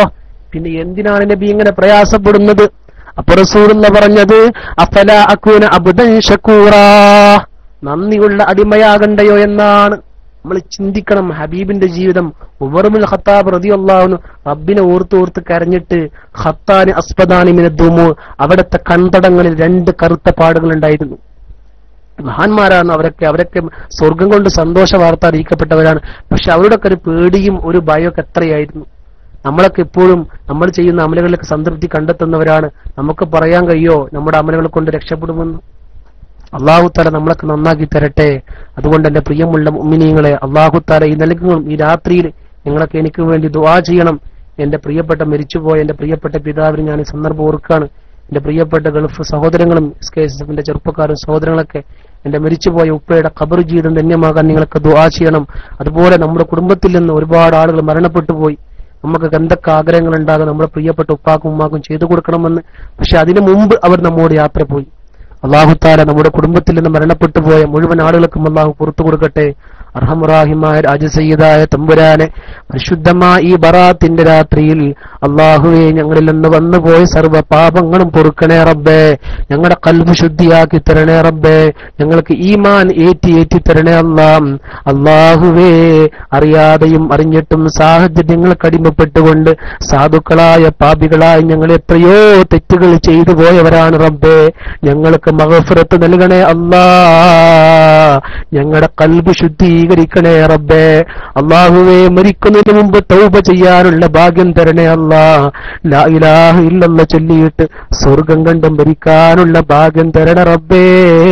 പിന്നെ എന്തിനാണ് നബി ഇങ്ങനെ പ്രയാസപ്പെടുന്നത്? അപ്പൊ റസൂലുള്ള പറഞ്ഞത് അഫലാ അകൂന അബ്ദൻ ശകൂറാ, നന്ദിയുള്ള അടിമയാകണ്ടയോ എന്നാണ്. നമ്മൾ ചിന്തിക്കണം. ഹബീബിന്റെ ജീവിതം. ഉമർ ഇബ്നുൽ ഖത്താബ് റളിയല്ലാഹു അൻഹു റബ്ബിനെ ഓർത്തോർത്ത് കരഞ്ഞിട്ട് ഖത്താനി അസ്ബദാനി മിനദ്ദുമു, അവിടുത്തെ കൺതടങ്ങളിൽ 2 കറുത്ത പാടുകൾ ഉണ്ടായിരുന്നു. മഹാന്മാരാണ് അവരൊക്കെ സ്വർഗം കൊണ്ട് സന്തോഷ വാർത്ത അറിയിക്കപ്പെട്ടവരാണ്. പക്ഷെ അവരുടെയൊക്കെ ഒരു പേടിയും ഒരു ഭയമൊക്കെ എത്രയായിരുന്നു. നമ്മളൊക്കെ എപ്പോഴും നമ്മൾ ചെയ്യുന്ന അമലുകളിലൊക്കെ സംതൃപ്തി കണ്ടെത്തുന്നവരാണ്. നമുക്ക് പറയാൻ കഴിയോ നമ്മുടെ അമലുകളെ കൊണ്ട് രക്ഷപ്പെടുമെന്ന്? അല്ലാഹു തആല നമ്മളൊക്കെ നന്നാക്കി തരട്ടെ. അതുകൊണ്ട് എന്റെ പ്രിയമുള്ള മുഅ്മിനീങ്ങളെ, അല്ലാഹു തആല ഈ നൽകും ഈ രാത്രിയിൽ നിങ്ങളൊക്കെ എനിക്ക് വേണ്ടി ദുആ ചെയ്യണം. എന്റെ പ്രിയപ്പെട്ട മരിച്ചുപോയ എന്റെ പ്രിയപ്പെട്ട പിതാവിന് ഞാൻ ഈ സന്ദർഭം ഓർക്കാണ്. എന്റെ പ്രിയപ്പെട്ട ഗൾഫ് സഹോദരങ്ങളും SKSFന്റെ ചെറുപ്പക്കാരും സഹോദരങ്ങളൊക്കെ, എന്റെ മരിച്ചുപോയ ഉപ്പയുടെ ഖബർ ജീവിതം ധന്യമാകാൻ നിങ്ങളൊക്കെ ദുആ ചെയ്യണം. അതുപോലെ നമ്മുടെ കുടുംബത്തിൽ നിന്ന് ഒരുപാട് ആളുകൾ മരണപ്പെട്ടു പോയി. നമുക്ക് എന്തൊക്കെ ആഗ്രഹങ്ങൾ ഉണ്ടാകും നമ്മുടെ പ്രിയപ്പെട്ട ഉപ്പാക്കും ഉമ്മാക്കും ചെയ്തു കൊടുക്കണമെന്ന്. പക്ഷെ അതിനു മുമ്പ് അവർ നമ്മോട് യാത്ര പോയി. അല്ലാഹു തആല നമ്മുടെ കുടുംബത്തിൽ നിന്ന് മരണപ്പെട്ടു പോയ മുഴുവൻ ആളുകൾക്കും അല്ലാഹു പുറത്തു കൊടുക്കട്ടെ. അർഹമുറാഹിമായ രാജസയ്യിദായ തമ്പുരാനെ, പരിശുദ്ധമായ ഈ ബറാത്തിന്റെ രാത്രിയിൽ അല്ലാഹുവേ ഞങ്ങളിൽ നിന്ന് വന്നുപോയ സർവ്വ പാപങ്ങളും പൊറുക്കണേ റബ്ബേ. ഞങ്ങളുടെ ഖൽബ് ശുദ്ധിയാക്കി തരണേ റബ്ബേ. ഞങ്ങൾക്ക് ഈമാൻ ഏറ്റി തരണേ അല്ലാഹുവേ. അറിയാതെയും അറിഞ്ഞിട്ടും സാഹചര്യങ്ങൾക്ക് അടിമപ്പെട്ടുകൊണ്ട് സാധുക്കളായ പാപികളായി ഞങ്ങൾ എത്രയോ തെറ്റുകൾ ചെയ്തു പോയവരാണ് റബ്ബേ. ഞങ്ങൾക്ക് മഗ്ഫിറത്ത് നൽകണേ അല്ലാ. ഞങ്ങളുടെ ഖൽബ് ശുദ്ധീകരിക്കണേ റബ്ബേ. അല്ലാഹുവേ, മരിക്കുന്നതിന് മുമ്പ് തൗബ ചെയ്യാനുള്ള ഭാഗ്യം തരണേ അല്ലാ. ലാ ഇലാഹ ഇല്ലല്ലാഹ് ചൊല്ലിയിട്ട് സ്വർഗം കണ്ട് മരിക്കാനുള്ള ഭാഗ്യം തരണേ റബ്ബേ.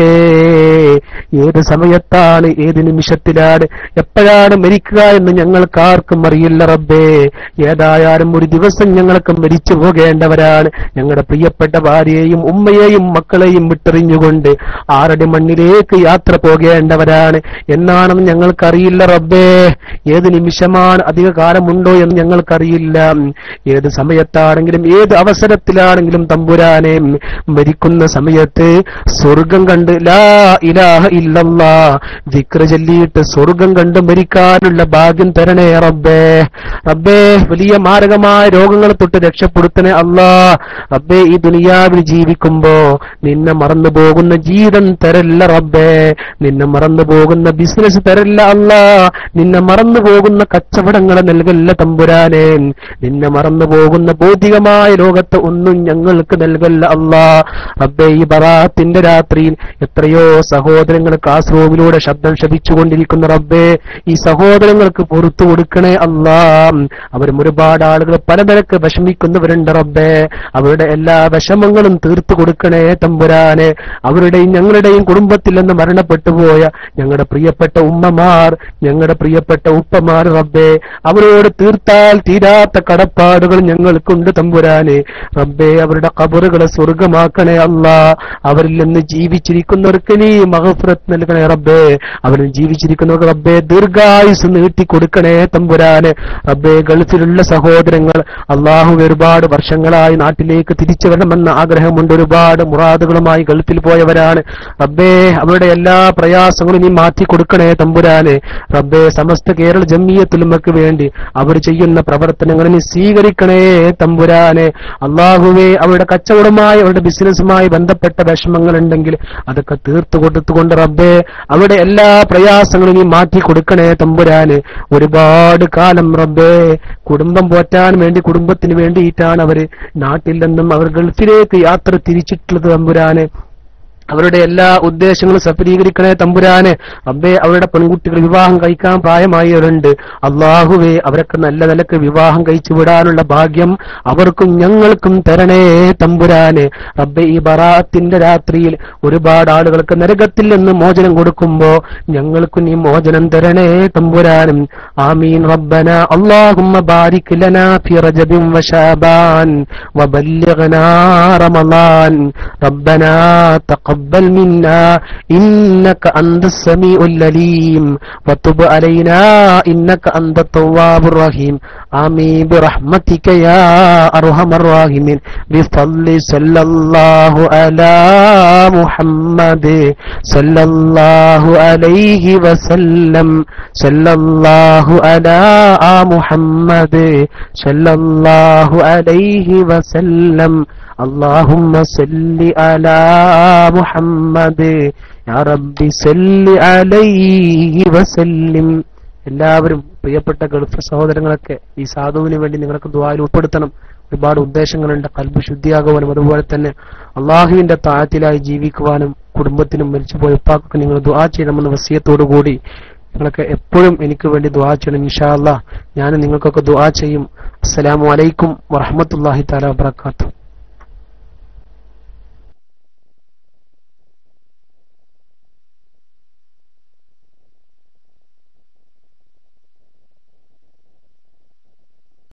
ഏത് സമയത്താണ്, ഏത് നിമിഷത്തിലാണ്, എപ്പോഴാണ് മരിക്കുക എന്ന് ഞങ്ങൾക്ക് ആർക്കും അറിയില്ല റബ്ബേ. ഏതായാലും ഒരു ദിവസം ഞങ്ങൾക്ക് മരിച്ചു പോകേണ്ടവരാണ്. ഞങ്ങളുടെ പ്രിയപ്പെട്ട ഭാര്യയെയും ഉമ്മയെയും മക്കളെയും വിട്ടെറിഞ്ഞുകൊണ്ട് ആറടി മണ്ണിലേക്ക് യാത്ര പോകേണ്ടവരാണ്. എന്നാണെന്ന് ഞങ്ങൾക്കറിയില്ല റബ്ബേ. ഏത് നിമിഷമാണ്, അധിക കാലമുണ്ടോ എന്ന് ഞങ്ങൾക്കറിയില്ല. ഏത് സമയത്താണെങ്കിലും ഏത് അവസരത്തിലാണെങ്കിലും തമ്പുരാനെ, മരിക്കുന്ന സമയത്ത് സ്വർഗം കണ്ട് ലാ ഇലാഹ ഇല്ലല്ലാഹ് ദിക്ർ ചൊല്ലിയിട്ട് സ്വർഗം കണ്ട് മരിക്കാനുള്ള ഭാഗ്യം തരണേ റബ്ബേ. റബ്ബേ, വലിയ മാരകമായ രോഗങ്ങളെ തൊട്ട് രക്ഷപ്പെടുത്തണേ അല്ലാ. റബ്ബേ, ഈ ദുനിയാവിൽ ജീവിക്കുമ്പോ നിന്നെ മറന്നു പോകുന്ന ജീവിതം തരല്ല റബ്ബേ. നിന്നെ മറന്നു പോകുന്ന ബിസിനസ് തരല്ല അല്ലാ. നിന്നെ മറന്നു പോകുന്ന കച്ചവടങ്ങളെ നൽകല്ല തമ്പുരാനെ. നിന്നെ മറന്നു പോകുന്ന ഭൗതികമായ ലോകത്ത് ഒന്നും ഞങ്ങൾക്ക് നൽകല്ല അല്ലാ. റബ്ബേ, ഈ ബറാത്തിന്റെ രാത്രിയിൽ എത്രയോ സഹോദരങ്ങൾ ക്ലാസ് റൂമിലൂടെ ശബ്ദം ശപിച്ചുകൊണ്ടിരിക്കുന്ന റബ്ബേ, ഈ സഹോദരങ്ങൾക്ക് പുറത്തു കൊടുക്കണേ അല്ലാ. അവരും ഒരുപാട് ആളുകൾ പലതരക്ക് വിഷമിക്കുന്നവരുണ്ട് റബ്ബേ. അവരുടെ എല്ലാ വിഷമങ്ങളും തീർത്തു കൊടുക്കണേ തമ്പുരാനെ. അവരുടെയും ഞങ്ങളുടെയും കുടുംബത്തിൽ നിന്ന് മരണപ്പെട്ടു പോയ ഞങ്ങളുടെ പ്രിയപ്പെട്ട ഉമ്മമാർ, ഞങ്ങളുടെ പ്രിയപ്പെട്ട ഉപ്പമാർ റബ്ബേ, അവരോട് തീർത്താൽ തീരാത്ത കടപ്പാടുകൾ ഞങ്ങൾക്കുണ്ട് തമ്പുരാനെ. റബ്ബേ, അവരുടെ ഖബറുകളെ സ്വർഗമാക്കണേ അല്ലാ. അവരിൽ നിന്ന് ജീവിച്ചിരിക്കുന്നവർക്ക് നീ മഗ്ഫിറത്ത് നൽകണേ റബ്ബേ. അവരിൽ ജീവിച്ചിരിക്കുന്നവർക്ക് റബ്ബേ ദീർഘായുസ് നീട്ടിക്കൊടുക്കണേ തമ്പുരാനെ. റബ്ബേ, ഗൾഫിലുള്ള സഹോദരങ്ങൾ അല്ലാഹു ഒരുപാട് വർഷങ്ങളായി നാട്ടിലേക്ക് തിരിച്ചു വരണമെന്ന ആഗ്രഹമുണ്ട്. ഒരുപാട് മുറാദുകളുമായി ഗൾഫിൽ പോയവരാണ് റബ്ബേ. അവരുടെ എല്ലാ പ്രയാസങ്ങളും നീ മാറ്റി കൊടുക്കണേ തമ്പുരാനെ. റബ്ബേ, സമസ്ത കേരള ജംഇയ്യത്തുലമക്ക് വേണ്ടി അവർ ചെയ്യുന്ന പ്രവർത്തനങ്ങൾ നീ സ്വീകരിക്കണേ തമ്പുരാനെ. അല്ലാഹുവേ, അവരുടെ കച്ചവടമായി അവരുടെ ബിസിനസ്സുമായി ബന്ധപ്പെട്ട വിഷമങ്ങൾ ഉണ്ടെങ്കിൽ അതൊക്കെ തീർത്തു കൊടുത്തുകൊണ്ട് റബ്ബേ അവരുടെ എല്ലാ പ്രയാസങ്ങളും നീ മാറ്റി കൊടുക്കണേ തമ്പുരാനെ. ഒരുപാട് കാലം റബ്ബേ കുടുംബം പോറ്റാൻ വേണ്ടി, കുടുംബത്തിന് വേണ്ടിയിട്ടാണ് അവര് നാട്ടിൽ നിന്നും അവർ ഗൾഫിലേക്ക് യാത്ര തിരിച്ചിട്ടുള്ളത് തമ്പുരാനെ. അവരുടെ എല്ലാ ഉദ്ദേശങ്ങളും സഫലീകരിക്കണേ തമ്പുരാനെ. റബ്ബേ, അവരുടെ പെൺകുട്ടികൾ വിവാഹം കഴിക്കാൻ പ്രായമായവരുണ്ട്. അല്ലാഹുവേ, അവരൊക്കെ നല്ല നിലക്ക് വിവാഹം കഴിച്ചു വിടാനുള്ള ഭാഗ്യം അവർക്കും ഞങ്ങൾക്കും തരണേ തമ്പുരാനെ. റബ്ബേ, ഈ ബറാത്തിന്റെ രാത്രിയിൽ ഒരുപാട് ആളുകൾക്ക് നരകത്തിൽ നിന്ന് മോചനം കൊടുക്കുമ്പോ ഞങ്ങൾക്കും നീ മോചനം തരണേ തമ്പുരാനും. ആമീൻ. റബ്ബന അല്ലാഹുമ്മ ബാരിക് ലനാ ഫി റജബിൻ വശഅബാൻ വബല്ലിഗ്നാ റമളാൻ. റബ്ബനാ തഖബ്ബൽ وتقبل منا إنك أنت السميع العليم وتب علينا إنك أنت التواب الرحيم آمين برحمتك يا أرحم الراحمين بفضل صلى الله على محمد صلى الله عليه وسلم صلى الله على محمد صلى الله عليه وسلم اللهم صل على محمد يا رب صل عليه وسلم. എല്ലാവരും പ്രിയപ്പെട്ട ഗൾഫ് സഹോദരങ്ങളൊക്കെ ഈ സാധുവിന് വേണ്ടി നിങ്ങൾക്ക് ദുആയിൽ ഉൾപ്പെടുത്തണം. ഒരുപാട് ഉദ്ദേശങ്ങളുണ്ട്. ഖൽബ് ശുദ്ധിയാകുവാനും അതുപോലെ തന്നെ അള്ളാഹുവിന്റെ താഴത്തിലായി ജീവിക്കുവാനും കുടുംബത്തിനും മരിച്ചുപോയ ഉപ്പാക്കൊക്കെ നിങ്ങൾ ദുആ ചെയ്യണമെന്ന വസിയത്തോടുകൂടി നിങ്ങളൊക്കെ എപ്പോഴും എനിക്ക് വേണ്ടി ദുആ ചെയ്യണം. ഇൻഷാ അല്ലാഹ് ഞാൻ നിങ്ങൾക്കൊക്കെ ദുആ ചെയ്യും. അസ്സലാമു അലൈക്കും വറഹ്മത്തുള്ളാഹി തആല വബറകാതുഹു.